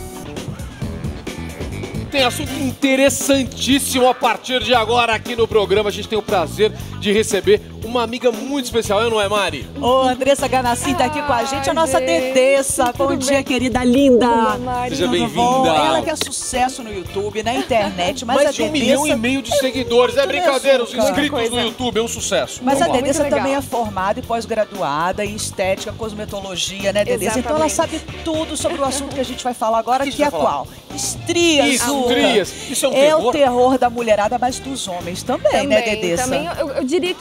Tem assunto interessantíssimo a partir de agora aqui no programa. A gente tem o prazer de receber uma amiga muito especial, não é, Mari? Andressa Ganassi tá aqui com a gente, a nossa Dedessa. Bom dia, querida linda. Seja bem-vinda. Ela que é sucesso no YouTube, na internet, mas mais a de 1,5 Dedessa... milhão de seguidores. É brincadeira, os inscritos coisa. no YouTube, é um sucesso. Mas Vamos a lá. Dedessa Muito também legal. é formada e pós-graduada em estética, cosmetologia, né, Dedessa? Então ela sabe tudo sobre o assunto que a gente vai falar agora, que é qual? Estrias, Estrias. Isso é um É terror? o terror da mulherada, mas dos homens também, né, Dedessa? Também, eu diria que num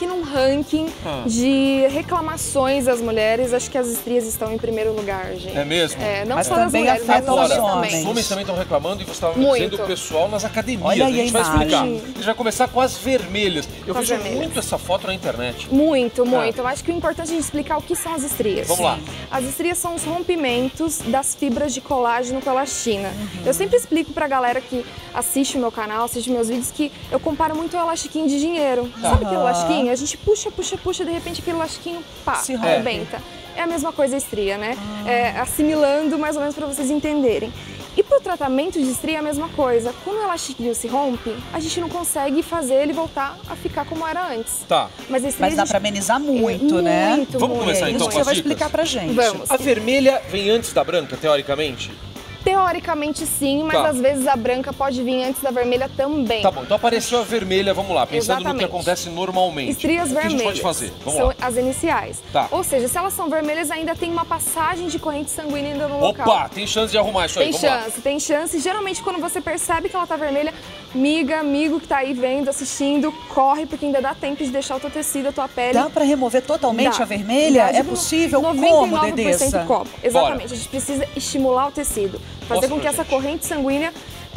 ranking de reclamações das mulheres, acho que as estrias estão em primeiro lugar, gente. É mesmo? Não mas só das mulheres, mas afeta os homens. Os homens também estão reclamando e você estava dizendo o pessoal nas academias. Olha, a gente vai explicar. A imagem. gente vai começar com as vermelhas. Eu Com as vejo vermelhas. muito essa foto na internet. Muito. Eu acho que o importante é a gente explicar o que são as estrias. Vamos lá. As estrias são os rompimentos das fibras de colágeno com elastina. Eu sempre explico pra galera que assiste o meu canal, assiste meus vídeos, que eu comparo muito o elastiquinho de dinheiro. Sabe aquele elastiquinho? A gente puxa, de repente aquele elastiquinho, pá, arrebenta. É a mesma coisa a estria, né? Assimilando mais ou menos pra vocês entenderem. E pro tratamento de estria é a mesma coisa. Quando o elastiquinho se rompe, a gente não consegue fazer ele voltar a ficar como era antes. Tá. Mas dá pra amenizar muito, né? Vamos começar então com as dicas? Você vai explicar pra gente. Vamos. A vermelha vem antes da branca, teoricamente? Teoricamente sim, mas às vezes a branca pode vir antes da vermelha também. Tá bom, então apareceu a vermelha, vamos lá, pensando no que acontece normalmente. Estrias vermelhas. O que a gente pode fazer? Vamos são lá. as iniciais. Tá. Ou seja, se elas são vermelhas, ainda tem uma passagem de corrente sanguínea ainda no local. Opa, tem chance de arrumar isso aí, vamos lá. Tem chance. Geralmente, quando você percebe que ela tá vermelha, amigo que tá aí vendo, assistindo, corre, porque ainda dá tempo de deixar o teu tecido, a tua pele. Dá pra remover totalmente a vermelha? É possível? Como, Dedessa? Como? Exatamente, a gente precisa estimular o tecido. Fazer com que essa corrente sanguínea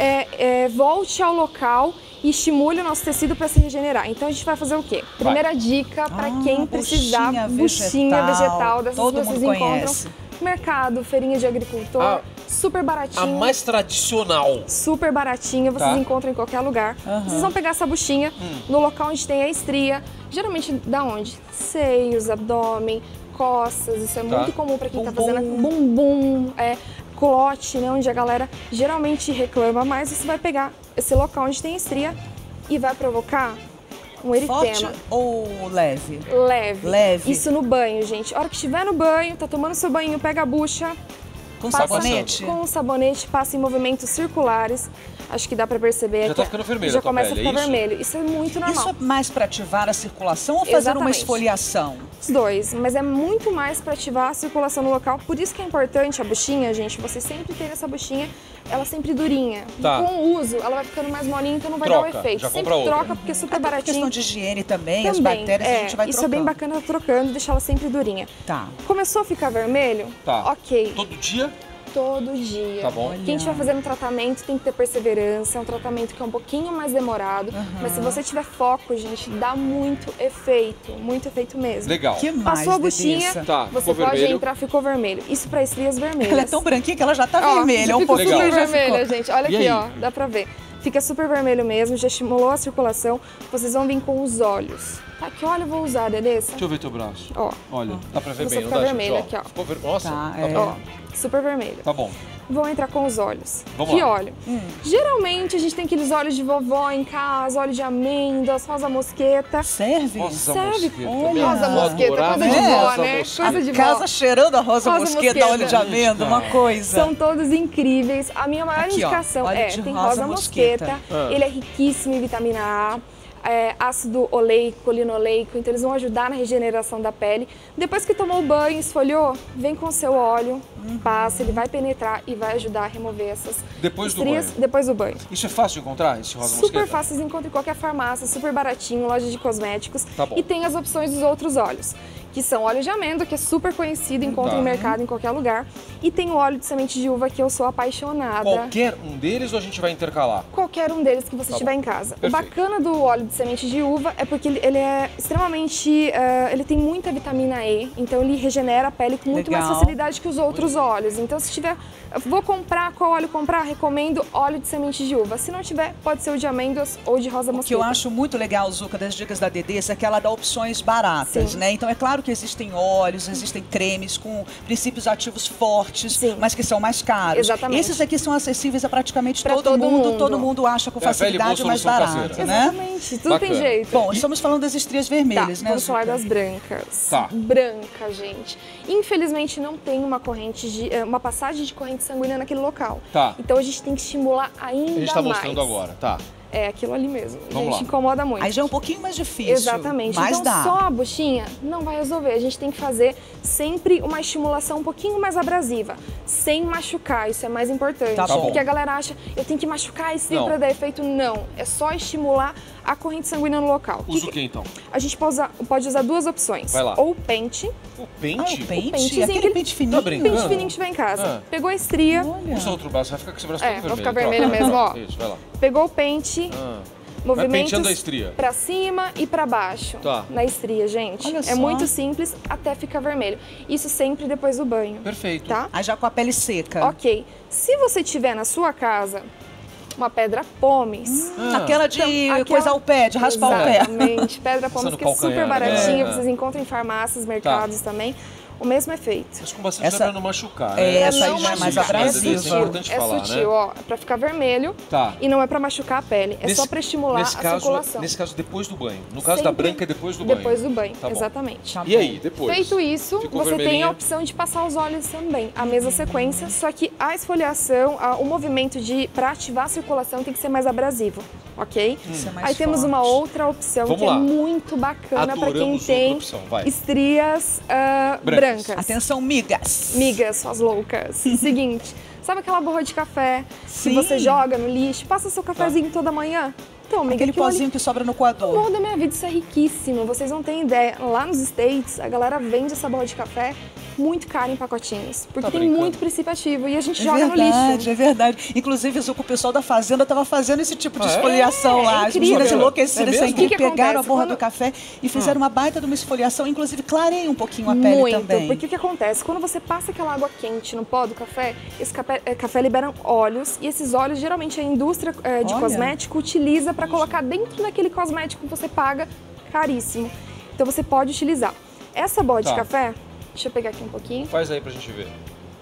volte ao local e estimule o nosso tecido para se regenerar. Então a gente vai fazer o quê? Primeira dica para quem precisar, buchinha vegetal, dessas que vocês encontram. Mercado, feirinha de agricultor, super baratinho. A mais tradicional. Super baratinha, vocês encontram em qualquer lugar. Vocês vão pegar essa buchinha no local onde tem a estria. Geralmente da onde? Seios, abdômen, costas, isso é muito comum para quem tá fazendo bumbum, culote, né, onde a galera geralmente reclama, mas você vai pegar esse local onde tem estria e vai provocar um eritema. Forte ou leve? Leve. Isso no banho, gente. A hora que estiver no banho, tá tomando seu banho, pega a bucha. Com sabonete? Com sabonete, passa em movimentos circulares. Acho que dá pra perceber. Já tá ficando vermelho. Já começa a ficar vermelho. Isso é muito normal. Isso é mais pra ativar a circulação ou fazer uma esfoliação? Os dois, mas é muito mais pra ativar a circulação no local. Por isso que é importante a buchinha, gente, você sempre ter essa buchinha, ela sempre durinha. Tá. Com o uso, ela vai ficando mais molinha, então não vai dar o efeito. Já sempre troca, porque é super baratinho. Questão de higiene também, as bactérias a gente vai trocando. Isso é bem bacana trocando, deixar ela sempre durinha. Tá. Começou a ficar vermelho? Tá. Ok. Todo dia? Todo dia. Tá bom. Quem estiver fazendo tratamento tem que ter perseverança, é um tratamento que é um pouquinho mais demorado, mas se você tiver foco, gente, dá muito efeito mesmo. Legal. Que mais, passou a buchinha, você pode entrar, ficou vermelho. Isso para estrias vermelhas. Ela é tão branquinha que ela já tá vermelha, um pouquinho super já vermelha, ficou. gente. Olha aqui, ó, dá pra ver. Fica super vermelho mesmo, já estimulou a circulação. Vocês vão vir com os olhos. Tá, que óleo eu vou usar, Dedessa? Deixa eu ver teu braço. Ó. Olha, dá pra ver você bem, fica não dá, vermelho gente? aqui, ó. Ficou Nossa, tá ó, super vermelho. Tá bom. Vão entrar com os olhos. Vamos que lá. óleo? Geralmente a gente tem aqueles óleos de vovó em casa, óleo de amêndoas, rosa mosqueta. Serve? Serve. Olha. Rosa mosqueta, coisa de vó, né? Coisa de vó. Casa cheirando a rosa mosqueta, óleo de amêndoa, uma coisa. São todos incríveis. A minha maior indicação tem rosa mosqueta. Ele é riquíssimo em vitamina A. Ácido oleico, linoleico, então eles vão ajudar na regeneração da pele. Depois que tomou o banho, esfoliou, vem com o seu óleo, passa, ele vai penetrar e vai ajudar a remover essas estrias depois do banho. Isso é fácil de encontrar, esse rosa mosqueta? Super fácil, vocês encontram em qualquer farmácia, super baratinho, loja de cosméticos. Tá bom. E tem as opções dos outros óleos, que são óleo de amêndoa, que é super conhecido, encontra no mercado em qualquer lugar. E tem o óleo de semente de uva, que eu sou apaixonada. Qualquer um deles ou a gente vai intercalar? Qualquer um deles que você tiver em casa. Perfeito. O bacana do óleo de semente de uva é porque ele é extremamente... ele tem muita vitamina E, então ele regenera a pele com muito mais facilidade que os outros óleos. Então se tiver... Vou comprar, qual óleo comprar? Recomendo óleo de semente de uva. Se não tiver, pode ser o de amêndoas ou de rosa mosqueta. O que eu acho muito legal, Zucca, das dicas da Dedessa, é que ela dá opções baratas, né? Então é claro que existem óleos, existem cremes com princípios ativos fortes, mas que são mais caros. Exatamente. Esses aqui são acessíveis a praticamente todo mundo acha com facilidade mais barato, né? Exatamente, tudo tem jeito. Bom, estamos falando das estrias vermelhas, né, vamos falar das brancas. Tá. Branca, gente. Infelizmente não tem uma uma passagem de corrente sanguínea naquele local. Tá. Então a gente tem que estimular ainda mais. A gente tá mostrando agora, tá. É aquilo ali mesmo. Gente, incomoda muito. Aí já é um pouquinho mais difícil. Exatamente. Mas então, dá. só a buchinha não vai resolver. A gente tem que fazer sempre uma estimulação um pouquinho mais abrasiva, sem machucar. Isso é mais importante. Tá bom. Porque a galera acha, eu tenho que machucar a estria para dar efeito. Não. É só estimular a corrente sanguínea no local. Usa o que então? A gente pode usar duas opções. Vai lá. Ou pente. O pente? O pente? pentezinho, Aquele pente fininho? Tá brincando? Pente fininho que tiver em casa. Pegou a estria. Usa outro braço, vai ficar com esse braço todo vermelho. Vai ficar vermelho mesmo, ó. Isso, vai lá. Pegou o pente. Movimentos penteando a estria. pra cima e pra baixo na estria, gente. Olha é só. muito simples até ficar vermelho. Isso sempre depois do banho. Perfeito. Tá? Aí já com a pele seca. Ok. Se você tiver na sua casa uma pedra pomes. Aquela de coisar o pé, de raspar o pé. Exatamente. Pedra pomes que é super baratinha. Vocês encontram em farmácias, mercados também. O mesmo efeito. Mas com bastante pra não machucar, né? Essa aí já é mais abrasiva. Isso é importante falar, sutil, né? Ó. É pra ficar vermelho e não é pra machucar a pele. É só pra estimular a circulação. Nesse caso, depois do banho. No caso da branca, é depois do banho. Depois do banho, exatamente. E aí, depois? Feito isso, você tem a opção de passar os óleos também. A mesma sequência, só que a esfoliação, o movimento pra ativar a circulação tem que ser mais abrasivo. Ok? Aí temos uma outra opção que é muito bacana para quem tem estrias brancas. Atenção, migas. Migas, suas loucas. Seguinte, sabe aquela borra de café que você joga no lixo? Passa seu cafezinho toda manhã? Então, amiga, aquele pozinho que sobra no coador. O amor da minha vida, isso é riquíssimo. Vocês não têm ideia. Lá nos States, a galera vende essa borra de café muito cara em pacotinhos. Porque tem muito princípio ativo e a gente joga no lixo. É verdade. Inclusive, o pessoal da fazenda estava fazendo esse tipo de esfoliação lá. As meninas enlouquecidas sem que pegaram a borra do café e fizeram uma baita de uma esfoliação. Inclusive, clareia um pouquinho a pele também. Porque o que acontece? Quando você passa aquela água quente no pó do café, esse café libera óleos e esses óleos, geralmente, a indústria de cosmético utiliza para colocar dentro daquele cosmético que você paga caríssimo. Então, você pode utilizar. Essa borra de café... Deixa eu pegar aqui um pouquinho. Faz aí pra gente ver.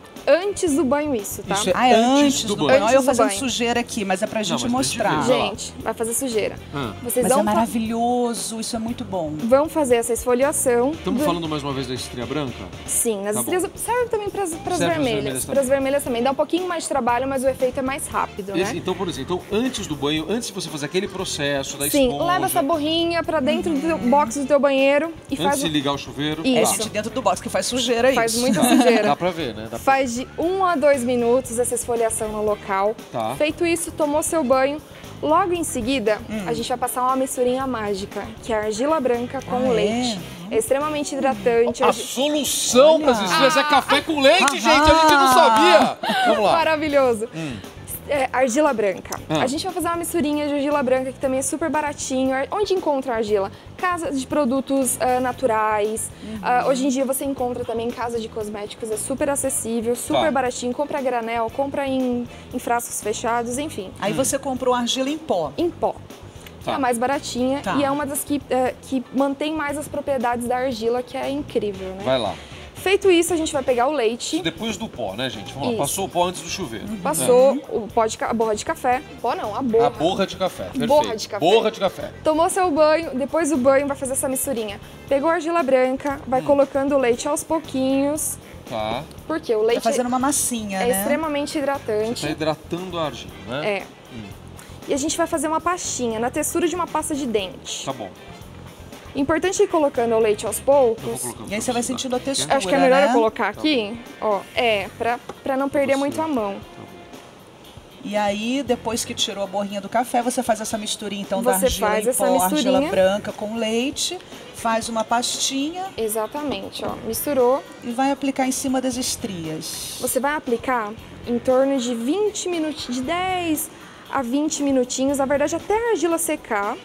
Antes do banho isso, tá? Isso é antes do banho. Olha eu fazendo sujeira aqui, mas é pra gente mostrar. Gente, vai fazer sujeira. Vocês mas é maravilhoso, isso é muito bom. Vão fazer essa esfoliação. Estamos falando mais uma vez da estria branca? Sim, nas estrias serve também pras vermelhas. Pras vermelhas também. Dá um pouquinho mais de trabalho, mas o efeito é mais rápido, né? Então, por exemplo, antes do banho, antes de você fazer aquele processo da esponja... Sim, leva essa borrinha pra dentro do box do teu banheiro e faz... Antes de ligar o chuveiro. Isso. É gente dentro do box que faz sujeira, faz muita sujeira. Dá pra ver, né? Faz de 1 a 2 minutos essa esfoliação no local. Feito isso, tomou seu banho. Logo em seguida, a gente vai passar uma misturinha mágica, que é a argila branca com leite. É extremamente hidratante. A solução para as estrias é café com leite, gente! A gente não sabia! Vamos lá. Maravilhoso. Argila branca. A gente vai fazer uma misturinha de argila branca que também é super baratinho. Onde encontra a argila? Casa de produtos naturais. Hoje em dia você encontra também em casa de cosméticos, é super acessível, super baratinho. Compra a granel, compra em frascos fechados, enfim. Aí você comprou argila em pó. Em pó. É a mais baratinha e é uma das que mantém mais as propriedades da argila, que é incrível, né? Vai lá. Feito isso, a gente vai pegar o leite. Isso depois do pó, né, gente? Vamos lá. Passou o pó antes do chuveiro. Passou o pó a borra de café. Pó não, a borra. A borra de café. Perfeito. Borra de café. Borra de café. Tomou seu banho, depois do banho vai fazer essa misturinha. Pegou a argila branca, vai colocando o leite aos pouquinhos. Tá. Porque o leite tá fazendo uma massinha, né? extremamente hidratante. Você tá hidratando a argila, né? E a gente vai fazer uma pastinha, na textura de uma pasta de dente. Tá bom. Importante ir colocando o leite aos poucos. E aí você vai sentindo a textura, acho que é melhor eu colocar aqui, ó, pra não perder muito a mão. E aí, depois que tirou a borrinha do café, você faz essa misturinha, então, da argila em pó, argila branca com leite, faz uma pastinha. Exatamente, ó, misturou. E vai aplicar em cima das estrias. Você vai aplicar em torno de 20 minutos, de 10 a 20 minutinhos, na verdade, até a argila secar.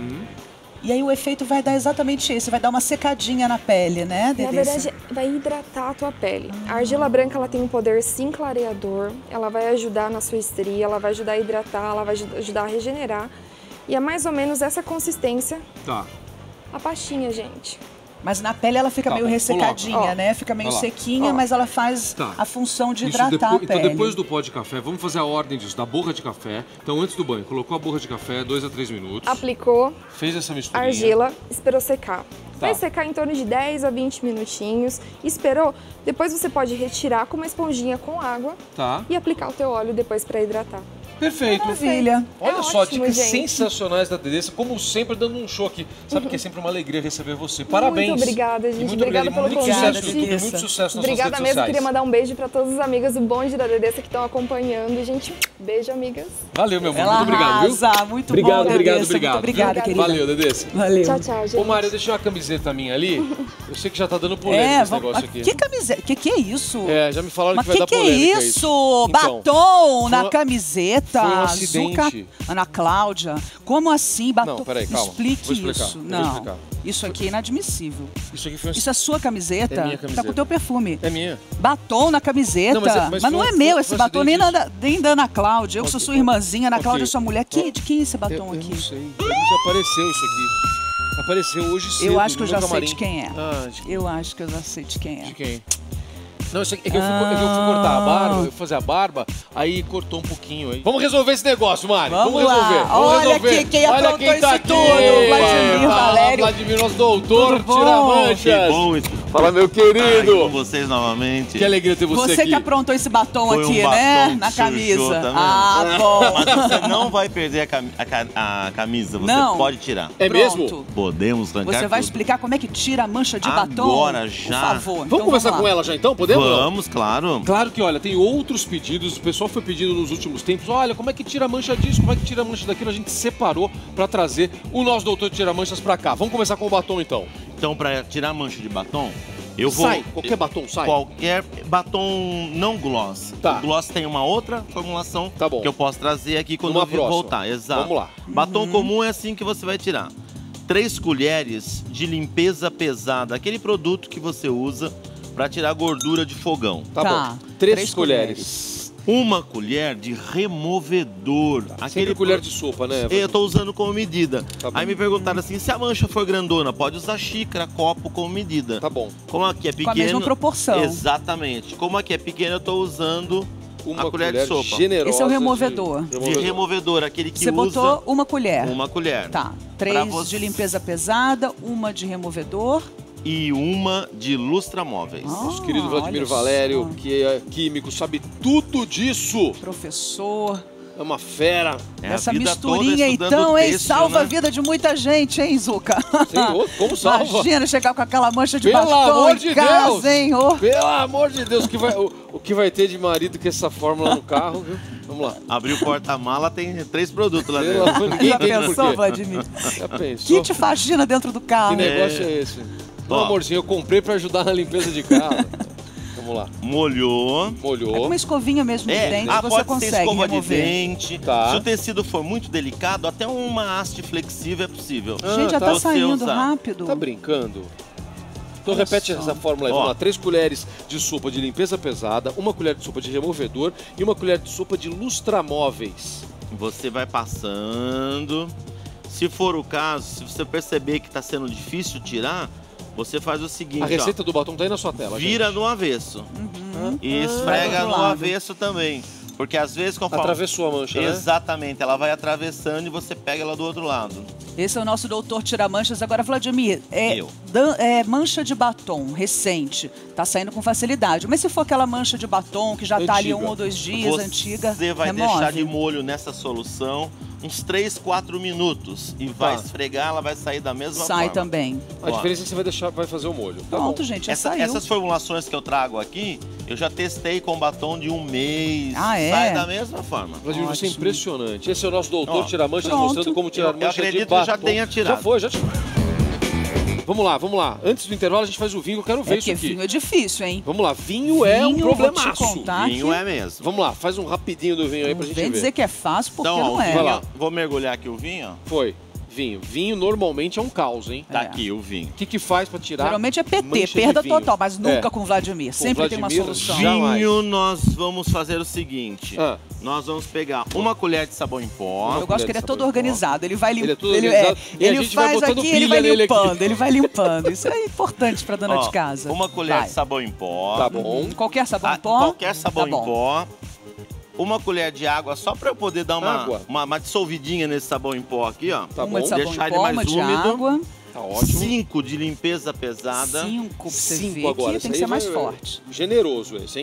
E aí o efeito vai dar exatamente esse, vai dar uma secadinha na pele, né, Dedê? Na verdade, vai hidratar a tua pele. A argila branca, ela tem um poder, sim, clareador. Ela vai ajudar na sua estria, ela vai ajudar a hidratar, ela vai ajudar a regenerar. E é mais ou menos essa consistência. A pastinha, gente. Mas na pele ela fica meio ressecadinha, né? Fica meio sequinha, mas ela faz a função de hidratar a pele. Então depois do pó de café, vamos fazer a ordem disso, da borra de café. Então antes do banho, colocou a borra de café, 2 a 3 minutos. Aplicou. Fez essa misturinha. Argila, esperou secar. Vai secar em torno de 10 a 20 minutinhos. Esperou. Depois você pode retirar com uma esponjinha com água e aplicar o teu óleo depois para hidratar. Perfeito. Maravilha. Olha só, dicas sensacionais da Dedessa, como sempre, dando um show aqui. Sabe que é sempre uma alegria receber você. Parabéns. Muito obrigada, gente. Muito obrigada pelo convite. Muito sucesso nas Obrigada redes mesmo. sociais. Queria mandar um beijo para todas as amigas do bonde da Dedessa que estão acompanhando. E, gente, beijo, amigas. Valeu, meu amor. Muito obrigado, viu? Muito obrigado, bom, obrigado, Dedessa. obrigado. Muito obrigada, querida. Valeu, Dedessa. Valeu. Tchau, tchau, gente. Ô, Mário, eu deixei uma camiseta minha ali. Eu sei que já tá dando polêmica esse negócio aqui. Que camiseta? Que é isso? É, já me falaram Mas que vai dar polêmica. Que é isso? Batom na camiseta. Foi um acidente. Ana Cláudia, como assim batom? Não, peraí, calma. Explique isso. Não, isso aqui é inadmissível. Isso aqui foi um... Isso é sua camiseta? É minha camiseta. Tá com o teu perfume. É minha. Batom na camiseta. Não, mas não é meu esse batom, nem da Ana Cláudia. Eu sou sua irmãzinha, Ana Cláudia é sua mulher. De quem é esse batom aqui? Eu não sei. Já apareceu isso aqui. Apareceu hoje cedo. Eu acho que eu já sei de quem é. Eu acho que eu já sei de quem é. De quem? Não, isso aqui é que eu fui cortar a barba, eu fui fazer a barba, aí cortou um pouquinho aí. Vamos resolver esse negócio, Mário. Vamos resolver. Olha aqui quem aprontou isso tudo. Vladimir Valério. Vladimir, nosso doutor, tira manchas. Que bom isso. Fala, meu querido. Com vocês novamente. Que alegria ter você aqui. Você que aprontou esse batom aqui, né? Na camisa. Também. Bom. Mas você não vai perder a camisa, você pode tirar. É mesmo? Podemos arrancar Você vai tudo. explicar como é que tira a mancha de batom? Agora já. Por favor. Vamos conversar com ela já então? Podemos? Vamos, claro. Claro que, olha, tem outros pedidos, o pessoal foi pedindo nos últimos tempos, olha, como é que tira a mancha disso, como é que tira a mancha daquilo, a gente separou pra trazer o nosso doutor de tira manchas pra cá. Vamos começar com o batom então. Então, pra tirar a mancha de batom, eu vou... Sai, qualquer batom sai? Qualquer batom não gloss. Tá. O gloss tem uma outra formulação que eu posso trazer aqui quando eu voltar. Exato. Vamos lá. Batom comum é assim que você vai tirar. 3 colheres de limpeza pesada, aquele produto que você usa para tirar gordura de fogão. Tá bom. 3 colheres. 1 colher de removedor. Aquele colher de sopa, né? Eu tô usando como medida. Aí me perguntaram assim, se a mancha for grandona, pode usar xícara, copo como medida. Tá bom. Como aqui é pequeno... Com a mesma proporção. Exatamente. Como aqui é pequeno, eu tô usando a colher de sopa. Esse é o removedor. De removedor, aquele que você usa... botou 1 colher. 1 colher. Tá. 3 de limpeza pesada, 1 de removedor. E 1 de lustramóveis. Nosso querido Vladimir Valério, que é químico, sabe tudo disso. Professor. É uma fera. Essa misturinha então, hein? Salva a vida de muita gente, hein, Zuca? Senhor, como salva? Imagina chegar com aquela mancha de batom amor de casa, Deus. Hein? Pelo amor de Deus, o que vai ter de marido com essa fórmula no carro, viu? Vamos lá. Abriu o porta-mala, tem 3 produtos lá dentro. Já pensou, Vladimir? Já pensou? Kit faxina dentro do carro. Que negócio é esse? Não, amorzinho, eu comprei pra ajudar na limpeza de casa. Vamos lá. Molhou. É com uma escovinha mesmo de dente, você pode consegue ser escova remover. de dente. Se o tecido for muito delicado, até uma haste flexível é possível. Gente, já tá saindo rápido. Tá brincando? Então repete essa fórmula aí. Vamos lá. 3 colheres de sopa de limpeza pesada, 1 colher de sopa de removedor e 1 colher de sopa de lustramóveis. Você vai passando. Se for o caso, se você perceber que está sendo difícil tirar, você faz o seguinte, a receita do batom tá aí na sua tela. Vira no avesso. E esfrega no avesso também. Porque às vezes conforme... Atravessou a mancha, né? Exatamente. Ela vai atravessando e você pega ela do outro lado. Esse é o nosso doutor tira manchas. Agora, Vladimir, mancha de batom recente, tá saindo com facilidade. Mas se for aquela mancha de batom que já tá ali 1 ou 2 dias, antiga, você vai remove. deixar de molho nessa solução uns 3, 4 minutos e vai esfregar, ela vai sair da mesma forma. Sai também. A diferença é que você vai fazer o molho. Pronto, gente, já saiu. Essas formulações que eu trago aqui, eu já testei com batom de 1 mês. Sai da mesma forma. Vladimir, você é impressionante. Esse é o nosso doutor tira manchas, mostrando como tirar mancha de batom. Eu acredito que já tenha tirado. Já foi, já tirou. Vamos lá, vamos lá. Antes do intervalo a gente faz o vinho, eu quero ver isso aqui. Vinho é difícil, hein? Vamos lá, vinho é um problemaço. Vinho é mesmo. Vamos lá, faz um rapidinho do vinho aí pra gente ver. Vem dizer que é fácil, porque então, não é. Vai lá. Vou mergulhar aqui o vinho, ó. Foi. Vinho. Vinho normalmente é um caos, hein? Tá aqui o vinho. O que faz pra tirar? Geralmente é PT, perda total, mas nunca com Vladimir. Sempre tem uma solução. Vinho, nós vamos fazer o seguinte. Nós vamos pegar 1 colher de sabão em pó. Eu gosto que ele é todo organizado. Ele vai limpando. Ele faz aqui, ele vai limpando. Ele vai limpando. Isso é importante pra dona de casa. 1 colher de sabão em pó. Tá bom. Qualquer sabão em pó? Qualquer sabão em pó. 1 colher de água, só para eu poder dar uma dissolvidinha nesse sabão em pó aqui, ó. Tá bom. Deixar ele mais úmido. Água. Tá ótimo. 5 de limpeza pesada. 5 agora. Tem que ser mais forte. Generoso esse, hein?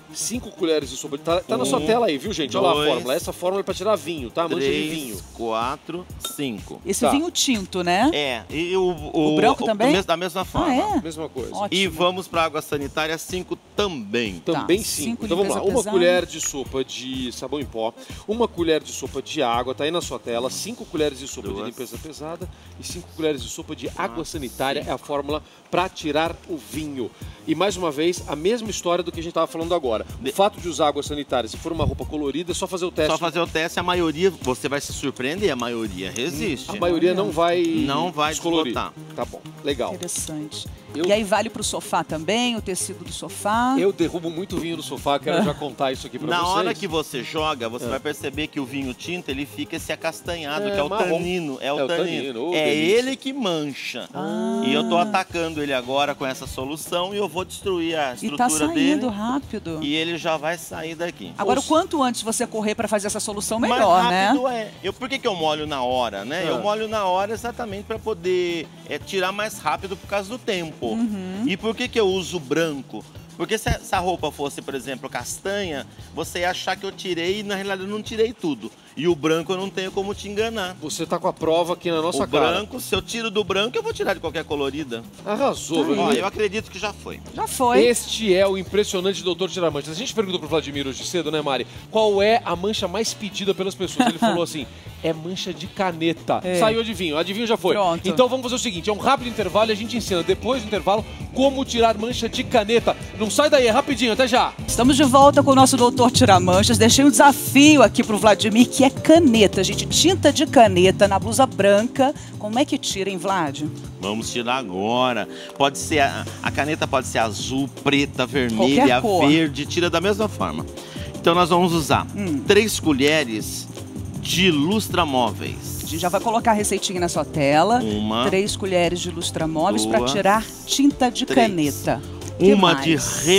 5 colheres de sopa de... Tá na sua tela aí, viu, gente? Olha lá a fórmula. Essa fórmula é pra tirar vinho, tá? Mancha de vinho. 4, 5. Esse vinho tinto, né? É. E o branco também? Da mesma forma. Mesma coisa. Ótimo. E vamos pra água sanitária 5 também. Também 5. Então vamos lá. Uma colher de sopa de sabão em pó, 1 colher de sopa de água, tá aí na sua tela, 5 colheres de sopa de limpeza pesada e 5 colheres de sopa de água sanitária é a fórmula para tirar o vinho. E mais uma vez, a mesma história do que a gente estava falando agora. O fato de usar água sanitária, se for uma roupa colorida, é só fazer o teste. Só fazer o teste, a maioria, você vai se surpreender, a maioria resiste. A maioria não vai descolorir. Tá bom, legal. Interessante. E aí vale pro sofá também, o tecido do sofá? Eu derrubo muito vinho no sofá, quero já contar isso aqui pra vocês. Na hora que você joga, você vai perceber que o vinho tinto, ele fica esse acastanhado, que é o tanino. É o tanino. É ele que mancha. E eu tô atacando ele agora com essa solução e eu vou destruir a estrutura dele. E tá saindo rápido. E ele já vai sair daqui. Agora, o quanto antes você correr para fazer essa solução, melhor, mais rápido Por que eu molho na hora, né? Eu molho na hora exatamente para poder tirar mais rápido por causa do tempo. E por que eu uso branco? Porque se essa roupa fosse, por exemplo, castanha, você ia achar que eu tirei e na realidade eu não tirei tudo. E o branco eu não tenho como te enganar. Você tá com a prova aqui na nossa cara. O branco, se eu tiro do branco, eu vou tirar de qualquer colorida. Arrasou, velho. Ó, eu acredito que já foi. Já foi. Este é o impressionante Doutor Tiramanchas. A gente perguntou pro Vladimir hoje cedo, né, Mari? Qual é a mancha mais pedida pelas pessoas? Ele falou assim, é mancha de caneta. Saiu adivinho, adivinho já foi. Pronto. Então vamos fazer o seguinte, é um rápido intervalo e a gente ensina depois do intervalo como tirar mancha de caneta. Não sai daí, é rapidinho, até já. Estamos de volta com o nosso Doutor Tiramanchas. Deixei um desafio aqui pro Vladimir, que é caneta, gente. Tinta de caneta na blusa branca. Como é que tira, hein, Vlad? Vamos tirar agora. Pode ser, a caneta pode ser azul, preta, vermelha, verde. Tira da mesma forma. Então nós vamos usar 3 colheres de lustramóveis. A gente já vai colocar a receitinha na sua tela. 3 colheres de lustramóveis para tirar tinta de caneta. Uma de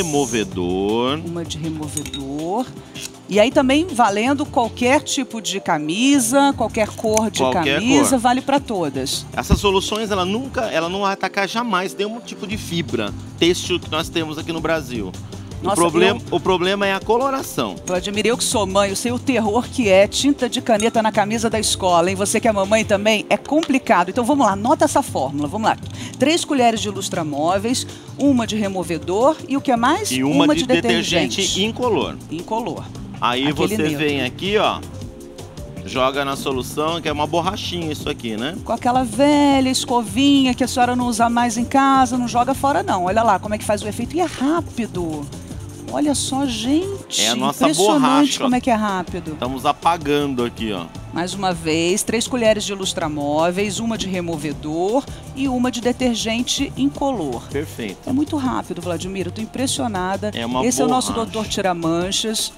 removedor. Uma de removedor. E aí também valendo qualquer tipo de camisa, qualquer cor de camisa, vale para todas. Essas soluções, ela não vai atacar jamais nenhum tipo de fibra têxtil que nós temos aqui no Brasil. Nossa, o problema é a coloração. Vladimir, eu que sou mãe, eu sei o terror que é tinta de caneta na camisa da escola, hein? Você que é mamãe também, é complicado. Então vamos lá, anota essa fórmula, vamos lá. 3 colheres de lustramóveis, uma de removedor e o que mais? E uma de detergente incolor. Incolor. Aí você vem aqui, ó, joga na solução, que é uma borrachinha isso aqui, né? Com aquela velha escovinha que a senhora não usa mais em casa, não joga fora não. Olha lá como é que faz o efeito. E é rápido. Olha só, gente. É a nossa impressionante borracha. Como é que é rápido. Estamos apagando aqui, ó. Mais uma vez, 3 colheres de lustramóveis, uma de removedor e uma de detergente incolor. Perfeito. É muito rápido, Vladimir. Eu tô impressionada. É uma Esse é o nosso Doutor Tiramanchas.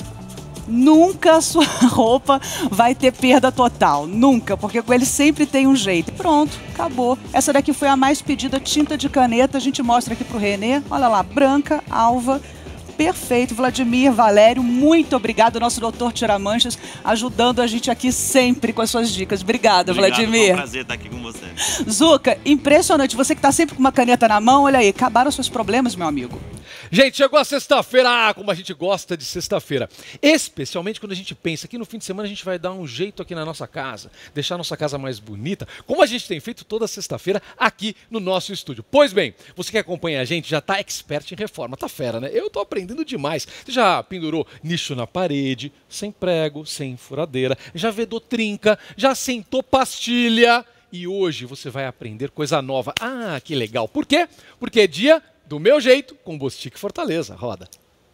Nunca a sua roupa vai ter perda total. Nunca, porque com ele sempre tem um jeito. Pronto, acabou. Essa daqui foi a mais pedida, tinta de caneta. A gente mostra aqui pro Renê. Olha lá, branca, alva. Perfeito, Vladimir, Valério, muito obrigado, nosso Doutor Tiramanchas, ajudando a gente aqui sempre com as suas dicas. Obrigada, Vladimir. É um prazer estar aqui com você. Zucca, impressionante, você que está sempre com uma caneta na mão, olha aí, acabaram os seus problemas, meu amigo. Gente, chegou a sexta-feira, como a gente gosta de sexta-feira. Especialmente quando a gente pensa que no fim de semana a gente vai dar um jeito aqui na nossa casa, deixar a nossa casa mais bonita, como a gente tem feito toda sexta-feira aqui no nosso estúdio. Pois bem, você que acompanha a gente já está expert em reforma, tá fera, né? Eu tô aprendendo demais. Você já pendurou nicho na parede, sem prego, sem furadeira, já vedou trinca, já sentou pastilha e hoje você vai aprender coisa nova. Ah, que legal. Por quê? Porque é dia do meu jeito com Bostique Fortaleza. Roda.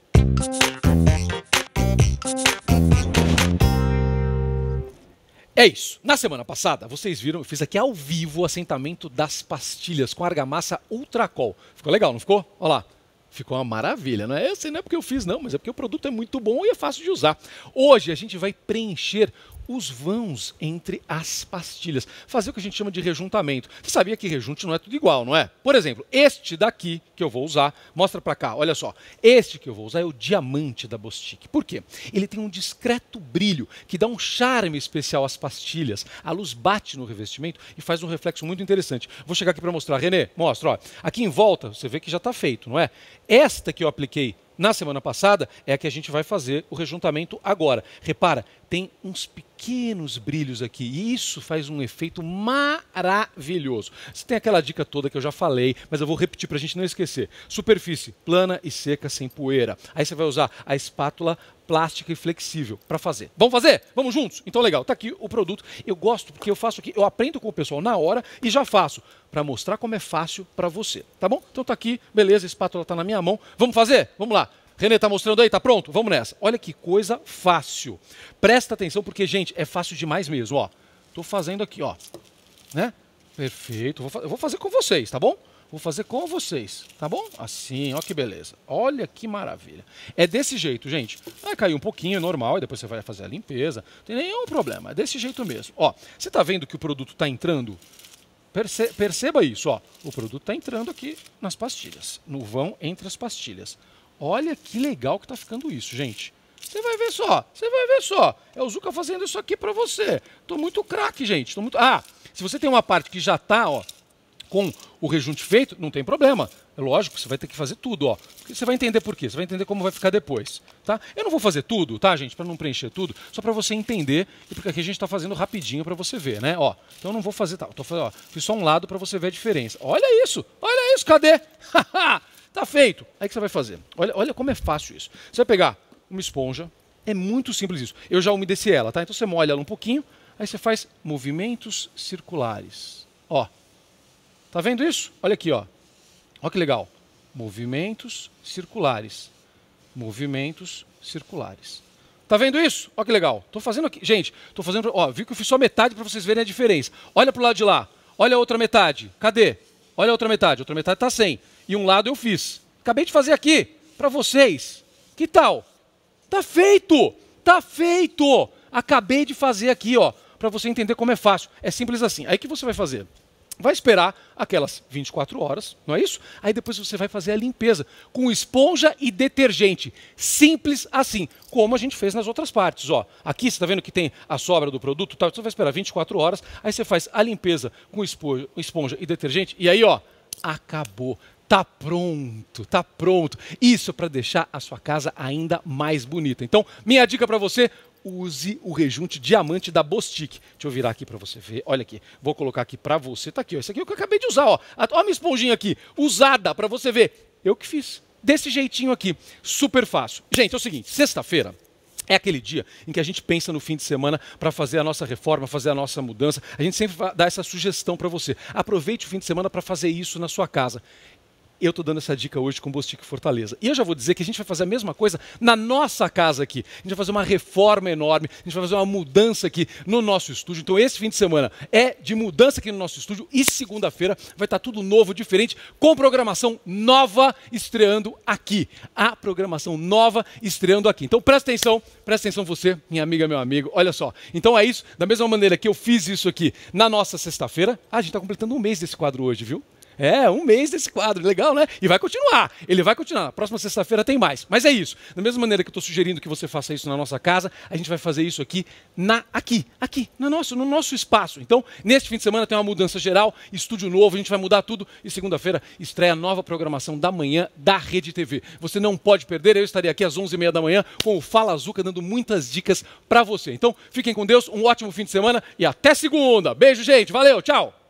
É isso. Na semana passada, vocês viram, eu fiz aqui ao vivo o assentamento das pastilhas com argamassa Ultracol. Ficou legal, não ficou? Olha lá. Ficou uma maravilha, não é? Esse não é porque eu fiz, não, mas é porque o produto é muito bom e é fácil de usar. Hoje a gente vai preencher os vãos entre as pastilhas, fazer o que a gente chama de rejuntamento. Você sabia que rejunte não é tudo igual, não é? Por exemplo, este daqui que eu vou usar, mostra pra cá, olha só. Este que eu vou usar é o diamante da Bostique. Por quê? Ele tem um discreto brilho que dá um charme especial às pastilhas. A luz bate no revestimento e faz um reflexo muito interessante. Vou chegar aqui para mostrar. Renê, mostra, ó. Aqui em volta, você vê que já está feito, não é? Esta que eu apliquei na semana passada é a que a gente vai fazer o rejuntamento agora. Repara, tem uns pequenos brilhos aqui e isso faz um efeito maravilhoso. Você tem aquela dica toda que eu já falei, mas eu vou repetir para a gente não esquecer. Superfície plana e seca sem poeira. Aí você vai usar a espátula plástica e flexível para fazer. Vamos fazer? Vamos juntos? Então legal, tá aqui o produto. Eu gosto porque eu faço aqui, eu aprendo com o pessoal na hora e já faço, para mostrar como é fácil para você, tá bom? Então tá aqui, beleza, a espátula tá na minha mão. Vamos fazer? Vamos lá. Renê, tá mostrando aí? Tá pronto? Vamos nessa. Olha que coisa fácil. Presta atenção porque, gente, é fácil demais mesmo, ó. Tô fazendo aqui, ó. Né? Perfeito. Eu vou fazer com vocês, tá bom? Vou fazer com vocês, tá bom? Assim, ó que beleza. Olha que maravilha. É desse jeito, gente. Vai cair um pouquinho, normal, e depois você vai fazer a limpeza. Não tem nenhum problema, é desse jeito mesmo. Ó, você tá vendo que o produto tá entrando? Perceba isso, ó. O produto tá entrando aqui nas pastilhas, no vão entre as pastilhas. Olha que legal que tá ficando isso, gente. Você vai ver só, você vai ver só. É o Zuca fazendo isso aqui pra você. Tô muito craque, gente. Tô muito... Ah, se você tem uma parte que já tá, ó, com o rejunte feito, não tem problema. É lógico, você vai ter que fazer tudo, ó. Você vai entender por quê, você vai entender como vai ficar depois, tá? Eu não vou fazer tudo, tá, gente, para não preencher tudo, só para você entender, e porque aqui a gente tá fazendo rapidinho para você ver, né, ó. Então eu não vou fazer, tá, eu tô fazendo, ó, fiz só um lado para você ver a diferença. Olha isso, cadê? Tá feito. Aí o que você vai fazer? Olha como é fácil isso. Você vai pegar uma esponja, é muito simples isso. Eu já umedeci ela, tá? Então você molha ela um pouquinho, aí você faz movimentos circulares, ó. Tá vendo isso? Olha aqui, ó. Olha que legal. Movimentos circulares. Movimentos circulares. Tá vendo isso? Olha que legal. Tô fazendo aqui. Gente, tô fazendo... Ó, vi que eu fiz só metade para vocês verem a diferença. Olha pro lado de lá. Olha a outra metade. Cadê? Olha a outra metade. A outra metade tá sem. E um lado eu fiz. Acabei de fazer aqui para vocês. Que tal? Tá feito! Tá feito! Acabei de fazer aqui, ó, para você entender como é fácil. É simples assim. Aí o que você vai fazer? Vai esperar aquelas 24 horas, não é isso? Aí depois você vai fazer a limpeza com esponja e detergente. Simples assim, como a gente fez nas outras partes, ó. Aqui você está vendo que tem a sobra do produto, tá? Você vai esperar 24 horas, aí você faz a limpeza com esponja e detergente e aí, ó, acabou. Tá pronto, tá pronto. Isso para deixar a sua casa ainda mais bonita. Então, minha dica para você, use o rejunte diamante da Bostik. Deixa eu virar aqui para você ver. Olha aqui, vou colocar aqui para você. Tá aqui, ó. Esse aqui é o que eu acabei de usar, ó. Olha a minha esponjinha aqui, usada para você ver. Eu que fiz. Desse jeitinho aqui. Super fácil. Gente, é o seguinte, sexta-feira é aquele dia em que a gente pensa no fim de semana para fazer a nossa reforma, fazer a nossa mudança. A gente sempre dá essa sugestão para você. Aproveite o fim de semana para fazer isso na sua casa. Eu estou dando essa dica hoje com Bostik Fortaleza. E eu já vou dizer que a gente vai fazer a mesma coisa na nossa casa aqui. A gente vai fazer uma reforma enorme, a gente vai fazer uma mudança aqui no nosso estúdio. Então esse fim de semana é de mudança aqui no nosso estúdio e segunda-feira vai estar tudo novo, diferente, com programação nova estreando aqui. A programação nova estreando aqui. Então presta atenção você, minha amiga, meu amigo. Olha só. Então é isso, da mesma maneira que eu fiz isso aqui na nossa sexta-feira. Ah, a gente está completando um mês desse quadro hoje, viu? É, um mês desse quadro, legal, né? E vai continuar, ele vai continuar. Na próxima sexta-feira tem mais. Mas é isso. Da mesma maneira que eu estou sugerindo que você faça isso na nossa casa, a gente vai fazer isso aqui no nosso espaço. Então, neste fim de semana tem uma mudança geral, estúdio novo, a gente vai mudar tudo. E segunda-feira estreia a nova programação da manhã da Rede TV. Você não pode perder, eu estarei aqui às 11h30 da manhã com o Fala Zuca, dando muitas dicas para você. Então, fiquem com Deus, um ótimo fim de semana e até segunda. Beijo, gente. Valeu, tchau.